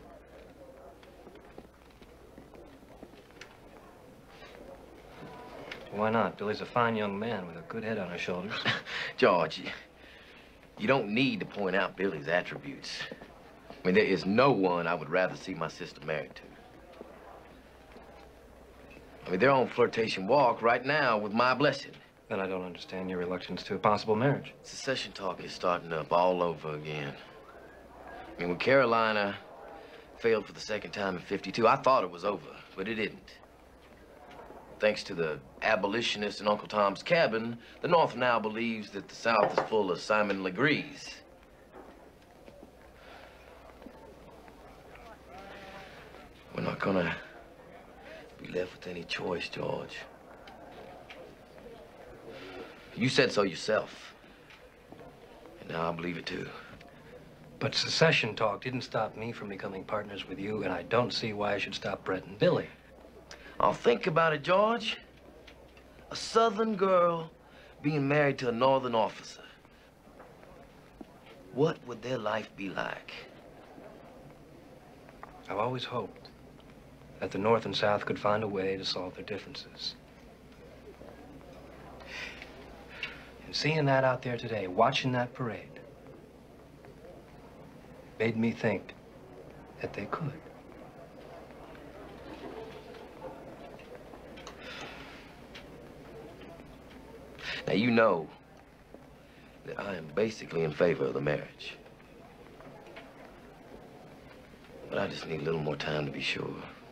S8: Why not? Billy's a fine young man with a good head on his shoulders.
S1: George, you, you don't need to point out Billy's attributes. I mean, there is no one I would rather see my sister married to. I mean, they're on flirtation walk right now with my blessing.
S8: Then I don't understand your reluctance to a possible marriage.
S1: Secession talk is starting up all over again. I mean, when Carolina failed for the second time in fifty-two, I thought it was over, but it didn't. Thanks to the abolitionists in Uncle Tom's Cabin, the North now believes that the South is full of Simon Legrees. We're not gonna be left with any choice, George. You said so yourself. And now I believe it too.
S8: But secession talk didn't stop me from becoming partners with you, and I don't see why I should stop Brett and Billy.
S1: I'll think about it, George. A Southern girl being married to a Northern officer. What would their life be like?
S8: I've always hoped that the North and South could find a way to solve their differences. And seeing that out there today, watching that parade, made me think that they could.
S1: Now, you know that I am basically in favor of the marriage. But I just need a little more time to be sure.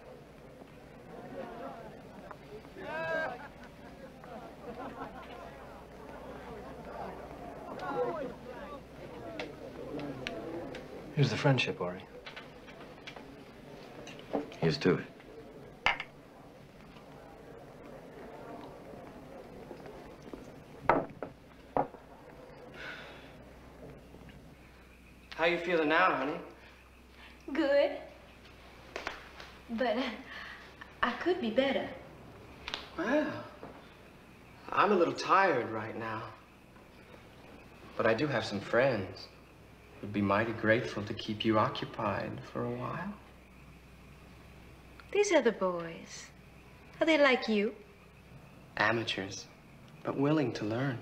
S8: Here's the friendship, Ori.
S1: Here's to it.
S20: How you feeling now, honey?
S4: Good. But I could be better.
S20: Well, I'm a little tired right now. But I do have some friends who'd be mighty grateful to keep you occupied for a while.
S4: These other boys, are they like you?
S20: Amateurs, but willing to learn.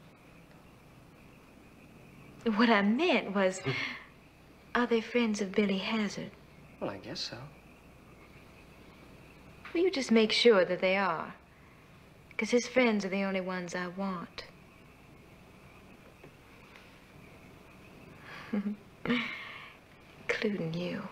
S4: What I meant was, are they friends of Billy Hazard?
S20: Well, I guess so.
S4: Will you just make sure that they are? Because his friends are the only ones I want. Including you.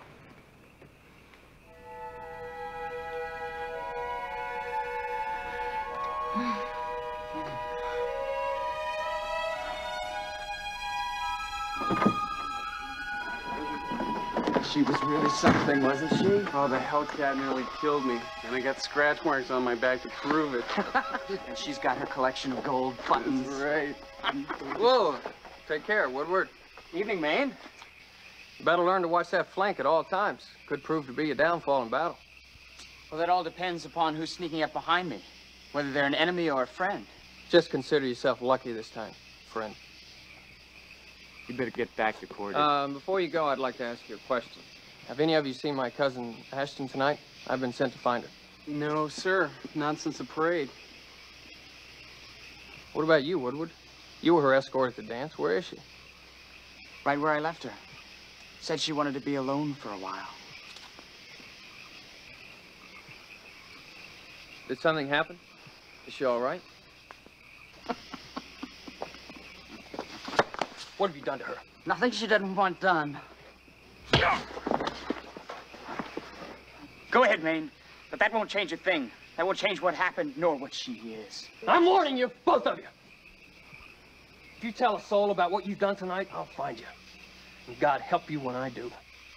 S13: She was really something, wasn't she? Oh, the Hellcat nearly killed me. And I got scratch marks on my back to prove it.
S12: And she's got her collection of gold buttons.
S13: Right.
S7: Whoa, take care, Woodward.
S12: Evening, Maine.
S7: You better learn to watch that flank at all times. Could prove to be a downfall in battle.
S12: Well, that all depends upon who's sneaking up behind me, whether they're an enemy or a friend.
S7: Just consider yourself lucky this time, friend.
S13: You better get back to court.
S7: Um, before you go, I'd like to ask you a question. Have any of you seen my cousin Ashton tonight? I've been sent to find her.
S13: No, sir. Not since the parade.
S7: What about you, Woodward? You were her escort at the dance. Where is she?
S12: Right where I left her. Said she wanted to be alone for a while.
S7: Did something happen? Is she all right? What have you done to her?
S12: Nothing she didn't want done. Go ahead, Maine. But that won't change a thing. That won't change what happened, nor what she is.
S7: I'm warning you, both of you. If you tell a soul about what you've done tonight, I'll find you. And God help you when I do.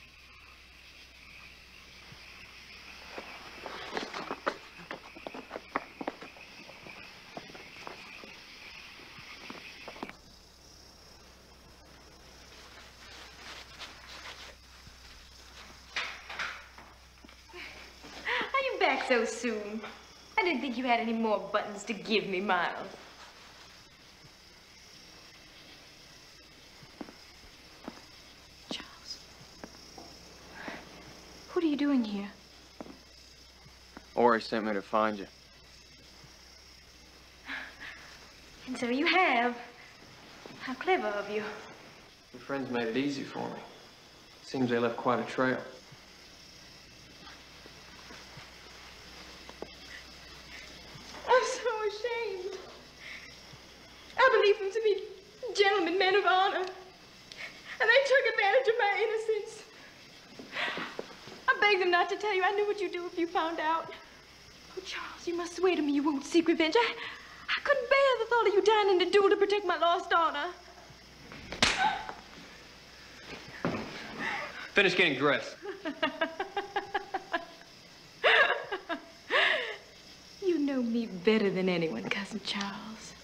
S4: So soon. I didn't think you had any more buttons to give me, Miles. Charles. What are you doing here?
S7: Ori sent me to find you.
S4: And so you have. How clever of you.
S7: Your friends made it easy for me. Seems they left quite a trail.
S9: I'm so ashamed. I believed them to be gentlemen, men of honor. And they took advantage of my innocence. I begged them not to tell you. I knew what you'd do if you found out. Oh, Charles, you must swear to me you won't seek revenge. I, I couldn't bear the thought of you dying in the duel to protect my lost honor.
S7: Finish getting dressed.
S9: You know me better than anyone, Cousin Charles.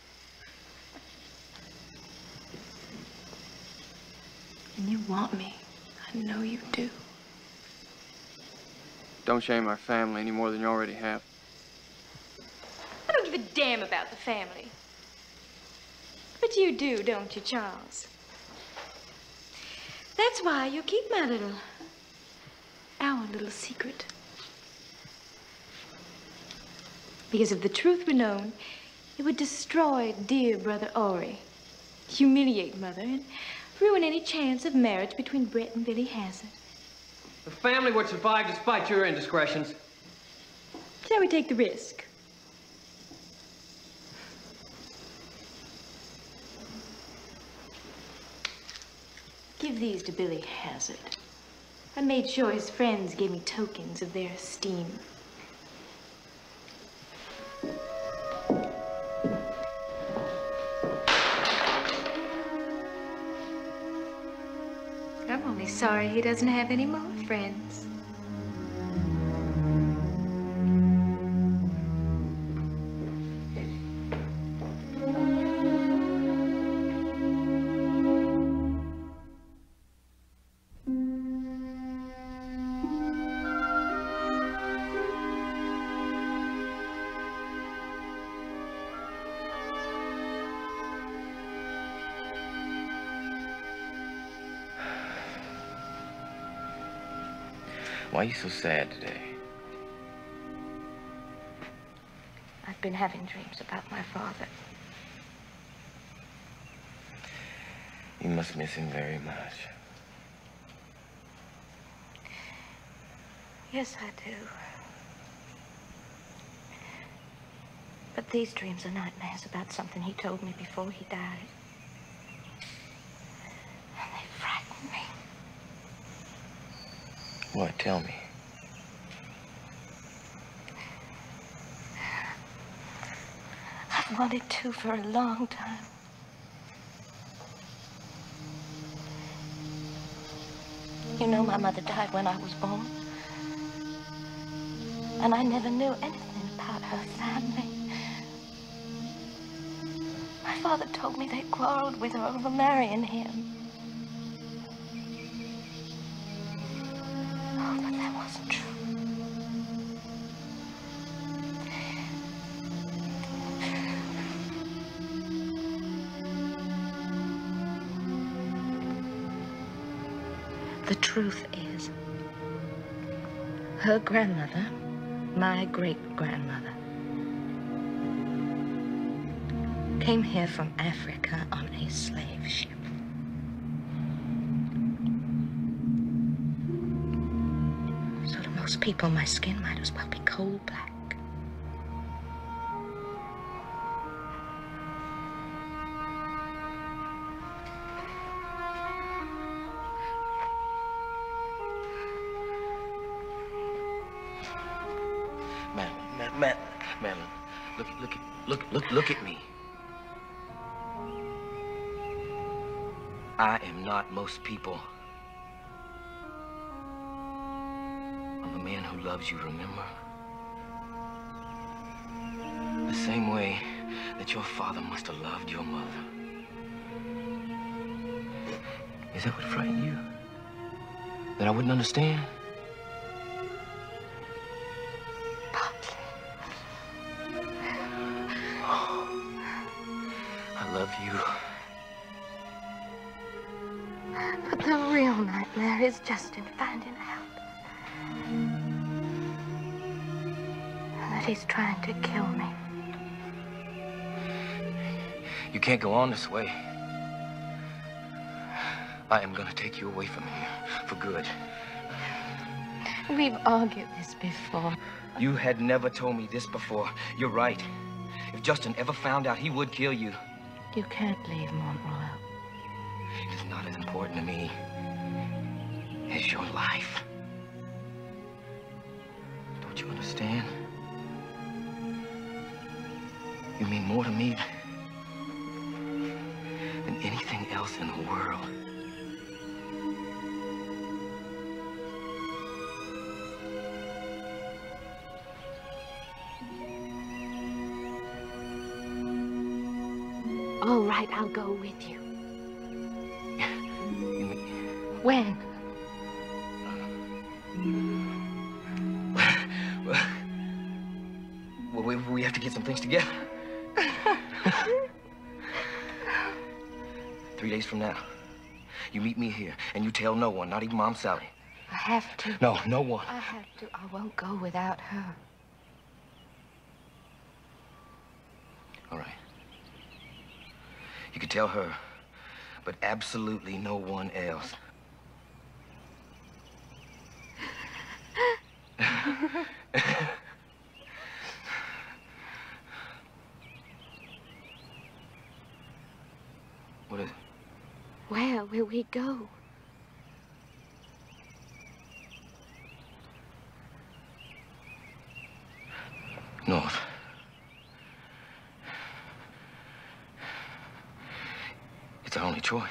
S9: And you want me. I know you do.
S20: Don't shame our family any more than you already have.
S9: I don't give a damn about the family. But you do, don't you, Charles? That's why you keep my little, our little secret. Because if the truth were known, it would destroy dear brother Ori, humiliate Mother, and ruin any chance of marriage between Brett and Billy Hazzard.
S7: The family would survive despite your indiscretions.
S9: Shall we take the risk? Give these to Billy Hazzard. I made sure his friends gave me tokens of their esteem. I'm only sorry he doesn't have any more friends.
S1: Why are you so sad today?
S4: I've been having dreams about my father.
S1: You must miss him very much.
S4: Yes, I do. But these dreams are nightmares about something he told me before he died. And they frighten me.
S1: What? Tell me.
S4: I've wanted to for a long time. You know, my mother died when I was born. And I never knew anything about her family. My father told me they quarreled with her over marrying him. Oh, but that wasn't true. The truth is, her grandmother, my great-grandmother, came here from Africa on a slave ship. So to most people, my skin might as well be coal black.
S1: Madeline, Madeline, look, look, look, look, look at me. I am not most people. I'm the man who loves you, remember? The same way that your father must have loved your mother. Is that what frightened you? That I wouldn't understand? I love you.
S4: But the real nightmare is just in finding out that he's trying to kill me.
S1: You can't go on this way. I am gonna take you away from here for good.
S4: We've argued this before.
S1: You had never told me this before. You're right. If Justin ever found out, he would kill you.
S4: You can't leave Mont Royal.
S1: It is not as important to me as your life. Don't you understand? You mean more to me than anything else in the world.
S9: All right, I'll go with you. When?
S1: Well, we, we have to get some things together. Three days from now, you meet me here, and you tell no one, not even Mom Sally.
S9: I have to.
S1: No, no one.
S9: I have to. I won't go without her.
S1: All right. You can tell her, but absolutely no one else. What is it?
S9: Where will we go?
S1: North. It's our only choice.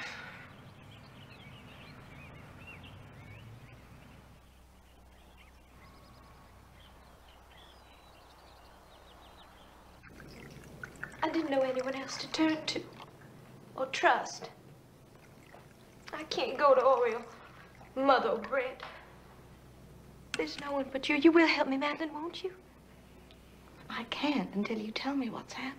S4: I didn't know anyone else to turn to or trust. I can't go to Oriole, mother or bread. There's no one but you. You will help me, Madeline, won't you?
S14: I can't until you tell me what's happened.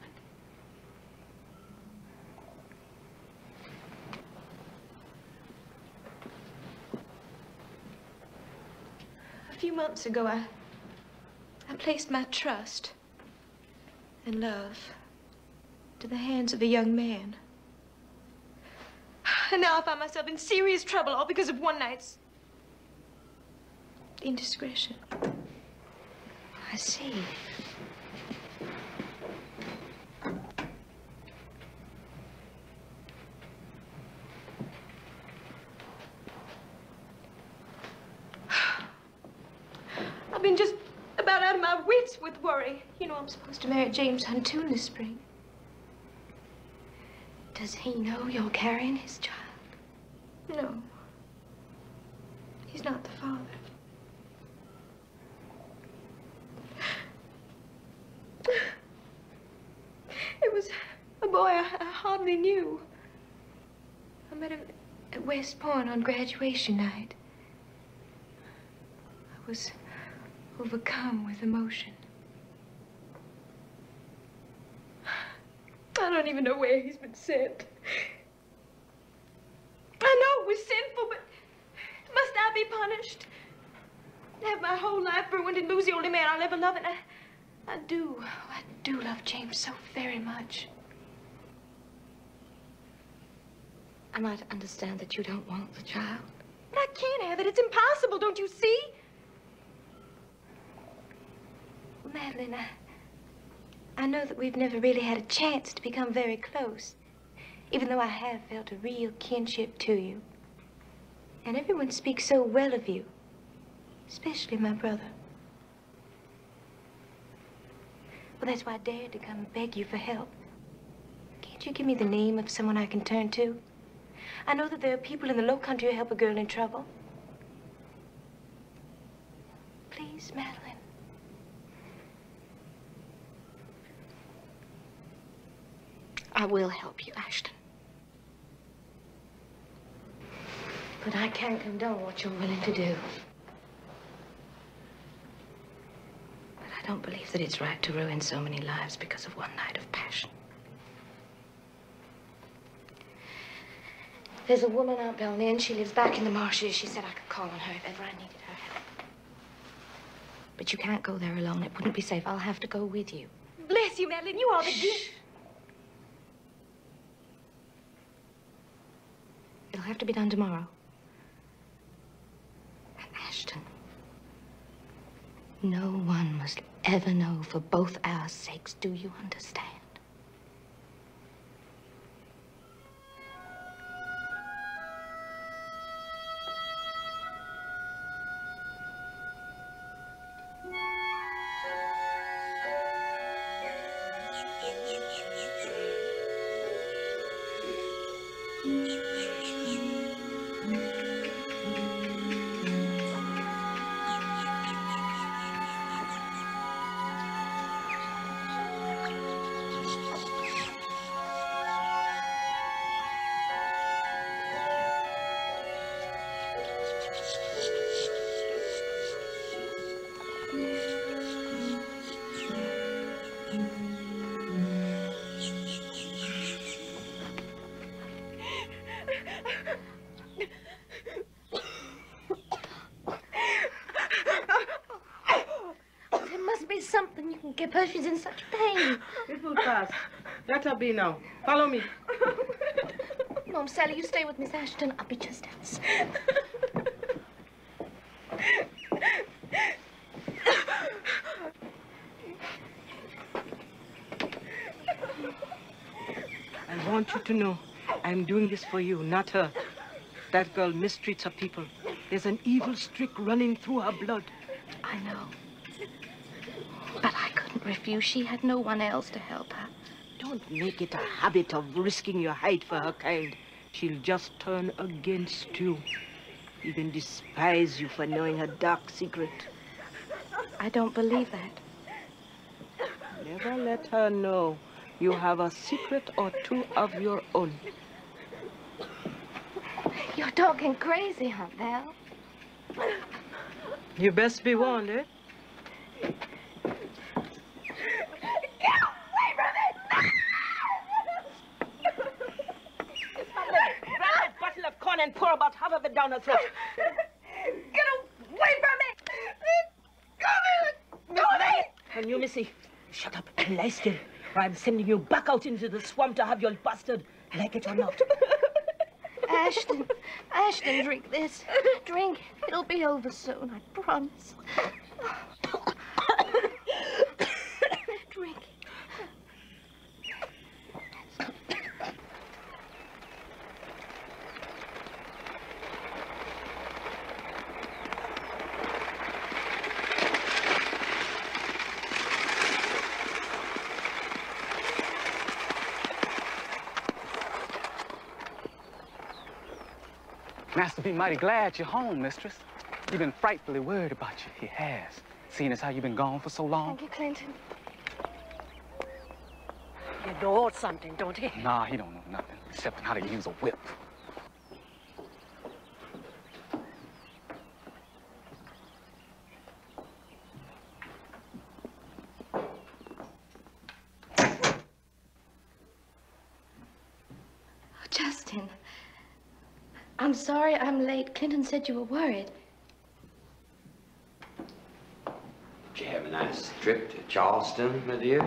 S4: A few months ago, I, I placed my trust and love to the hands of a young man. And now I find myself in serious trouble, all because of one night's indiscretion.
S14: I see.
S4: I've been just about out of my wits with worry. You know, I'm supposed to marry James Huntoon this spring.
S14: Does he know you're carrying his child?
S4: No. He's not the father. It was a boy I, I hardly knew. I met him at West Point on graduation night. I was overcome with emotion. I don't even know where he's been sent. I know it was sinful, but must I be punished? Have my whole life ruined and lose the only man I'll ever love, and I, I do, I do love James so very much.
S14: I might understand that you don't want the child.
S4: But I can't have it. It's impossible, don't you see? Madeline, I, I know that we've never really had a chance to become very close, even though I have felt a real kinship to you. And everyone speaks so well of you, especially my brother. Well, that's why I dared to come and beg you for help. Can't you give me the name of someone I can turn to? I know that there are people in the Low Country who help a girl in trouble. Please, Madeline.
S14: I will help you, Ashton. But I can't condone what you're willing to do. But I don't believe that it's right to ruin so many lives because of one night of passion. There's a woman, Aunt Belknap. She lives back in the marshes. She said I could call on her if ever I needed her help. But you can't go there alone. It wouldn't be safe. I'll have to go with you.
S4: Bless you, Madeline. You are the gift.
S14: It'll have to be done tomorrow. And Ashton, no one must ever know for both our sakes. Do you understand?
S5: Yeah.
S4: something you can give her. She's in such pain.
S5: It will pass. Let her be now. Follow me.
S4: Mom, Sally, you stay with Miss Ashton. I'll be just outside.
S5: I want you to know I'm doing this for you, not her. That girl mistreats her people. There's an evil streak running through her blood.
S4: I know. But I couldn't refuse. She had no one else to help her.
S5: Don't make it a habit of risking your hide for her kind. She'll just turn against you. Even despise you for knowing her dark secret.
S4: I don't believe that.
S5: Never let her know you have a secret or two of your own.
S4: You're talking crazy, Aunt Val.
S5: You best be warned, eh? And pour about half of it down her throat.
S4: Get away from me! Come here!
S5: And you, Missy, shut up and lie still, or I'm sending you back out into the swamp to have your bastard, like it or not.
S4: Ashton, Ashton, drink this. Drink. It'll be over soon, I promise. Drink.
S12: Master be mighty glad you're home, mistress. He's been frightfully worried about you. He has. Seeing as how you've been gone for so long.
S4: Thank you, Clinton.
S17: You know something, don't you?
S12: Nah, he don't know nothing, except how to use a whip.
S4: Justin. I'm sorry I'm late. Clinton said you were worried.
S22: Did you have a nice trip to Charleston, my dear?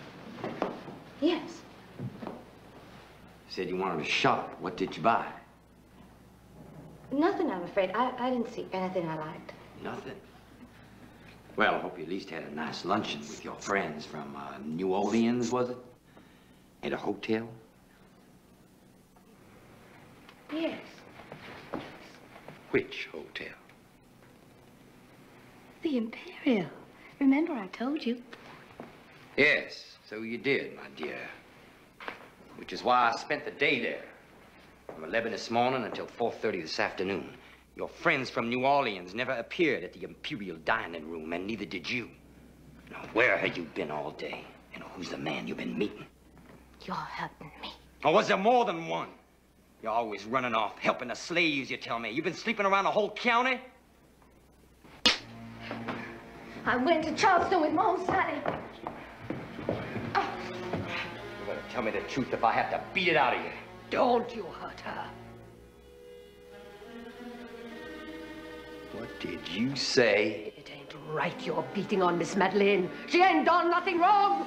S4: Yes.
S22: You said you wanted a shot. What did you buy?
S4: Nothing, I'm afraid. I, I didn't see anything I liked.
S22: Nothing. Well, I hope you at least had a nice luncheon with your friends from uh, New Orleans, was it? At a hotel?
S4: Yes.
S22: Which hotel?
S4: The Imperial. Remember I told you.
S22: Yes, so you did, my dear. Which is why I spent the day there. From eleven this morning until four thirty this afternoon. Your friends from New Orleans never appeared at the Imperial dining room, and neither did you. Now, where have you been all day? And who's the man you've been meeting?
S4: You're hurting me.
S22: Or was there more than one? You're always running off, helping the slaves, you tell me. You've been sleeping around the whole county?
S4: I went to Charleston with Mom, Sally.
S22: You better tell me the truth if I have to beat it out of you.
S17: Don't you hurt her.
S22: What did you say?
S17: It ain't right you're beating on Miss Madeleine. She ain't done nothing wrong.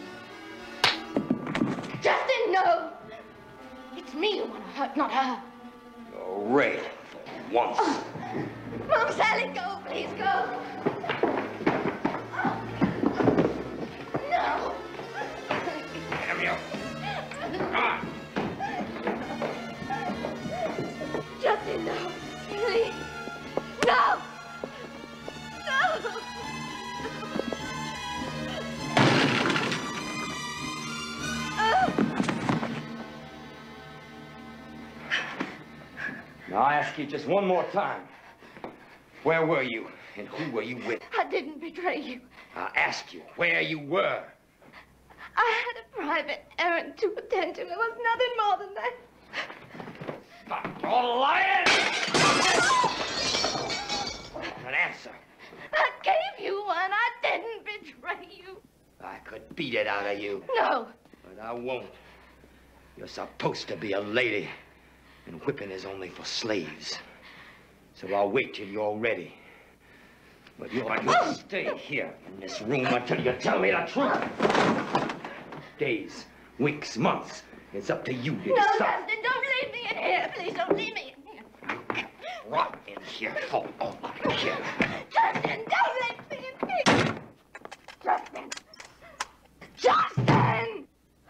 S4: Justin, no. It's me you want to hurt, not her.
S22: You're ready for once.
S4: Oh. Mom, Sally, go, please, go. Oh. No.
S22: Get him, you. Come on.
S4: Justin, no. Please. No. No.
S22: Now, I ask you just one more time. Where were you, and who were you with?
S4: I didn't betray you.
S22: I ask you where you were.
S4: I had a private errand to attend to. There was nothing more than that.
S22: Stop all lying! An answer.
S4: I gave you one. I didn't betray you.
S22: I could beat it out of you.
S4: No.
S22: But I won't. You're supposed to be a lady. And whipping is only for slaves. So I'll wait till you're ready. But you ought to stay here in this room until you tell me the truth. Days, weeks, months. It's up to you to
S4: No,
S22: decide.
S4: Justin, don't leave me in here. Please don't leave me in here.
S22: Rot in here for all I care.
S4: Justin, don't leave me in here. Justin. Justin!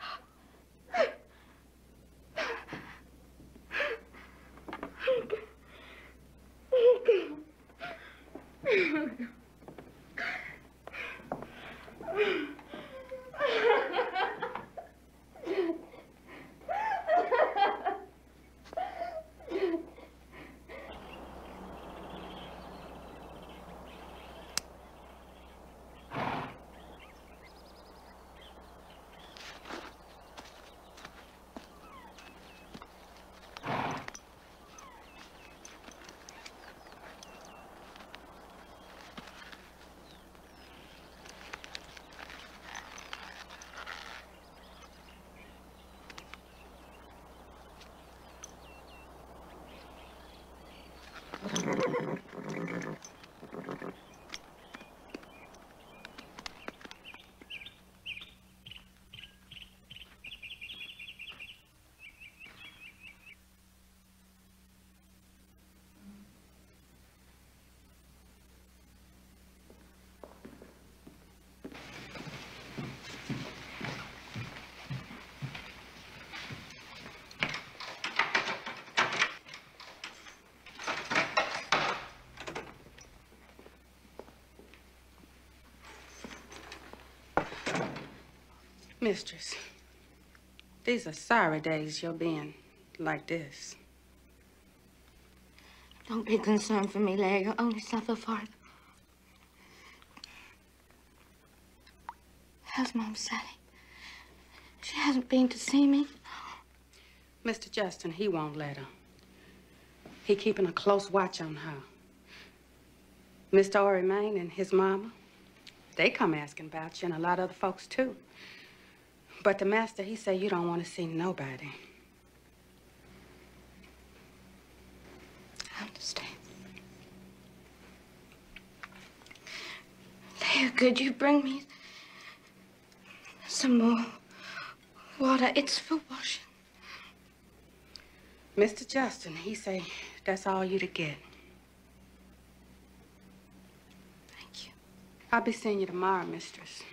S2: Mistress, these are sorry days you're being like this.
S4: Don't be concerned for me, Larry. You'll only suffer for it. How's Mom Sally? She hasn't been to see me.
S2: Mister Justin, he won't let her. He keeping a close watch on her. Mister Ori Main and his mama, they come asking about you, and a lot of other folks, too. But the master, he say you don't want to see nobody.
S4: I understand. Larry, could you bring me some more water? It's for washing.
S2: Mister Justin, he say that's all you to get.
S4: Thank you.
S2: I'll be seeing you tomorrow, mistress.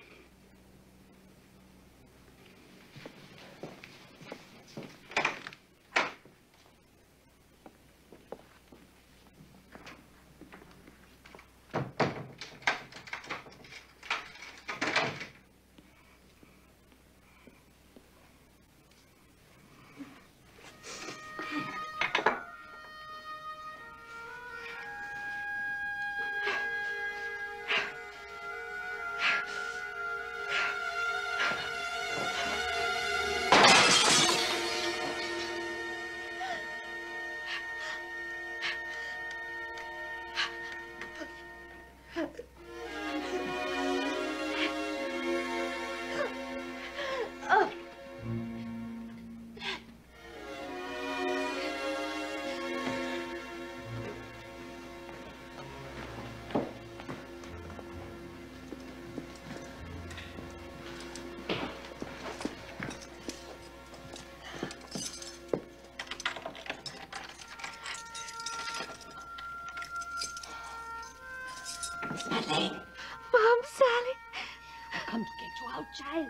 S4: Sally. Mom, Sally.
S17: I've come to get you out, child.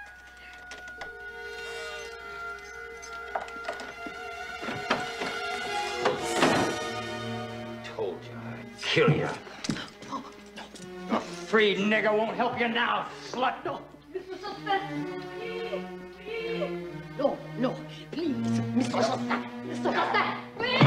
S22: Told you I'd kill you. A free nigger won't help you now, slut. No.
S17: Mister Sustan. No, no, please, Mister Sustan. Mister Sustan, please.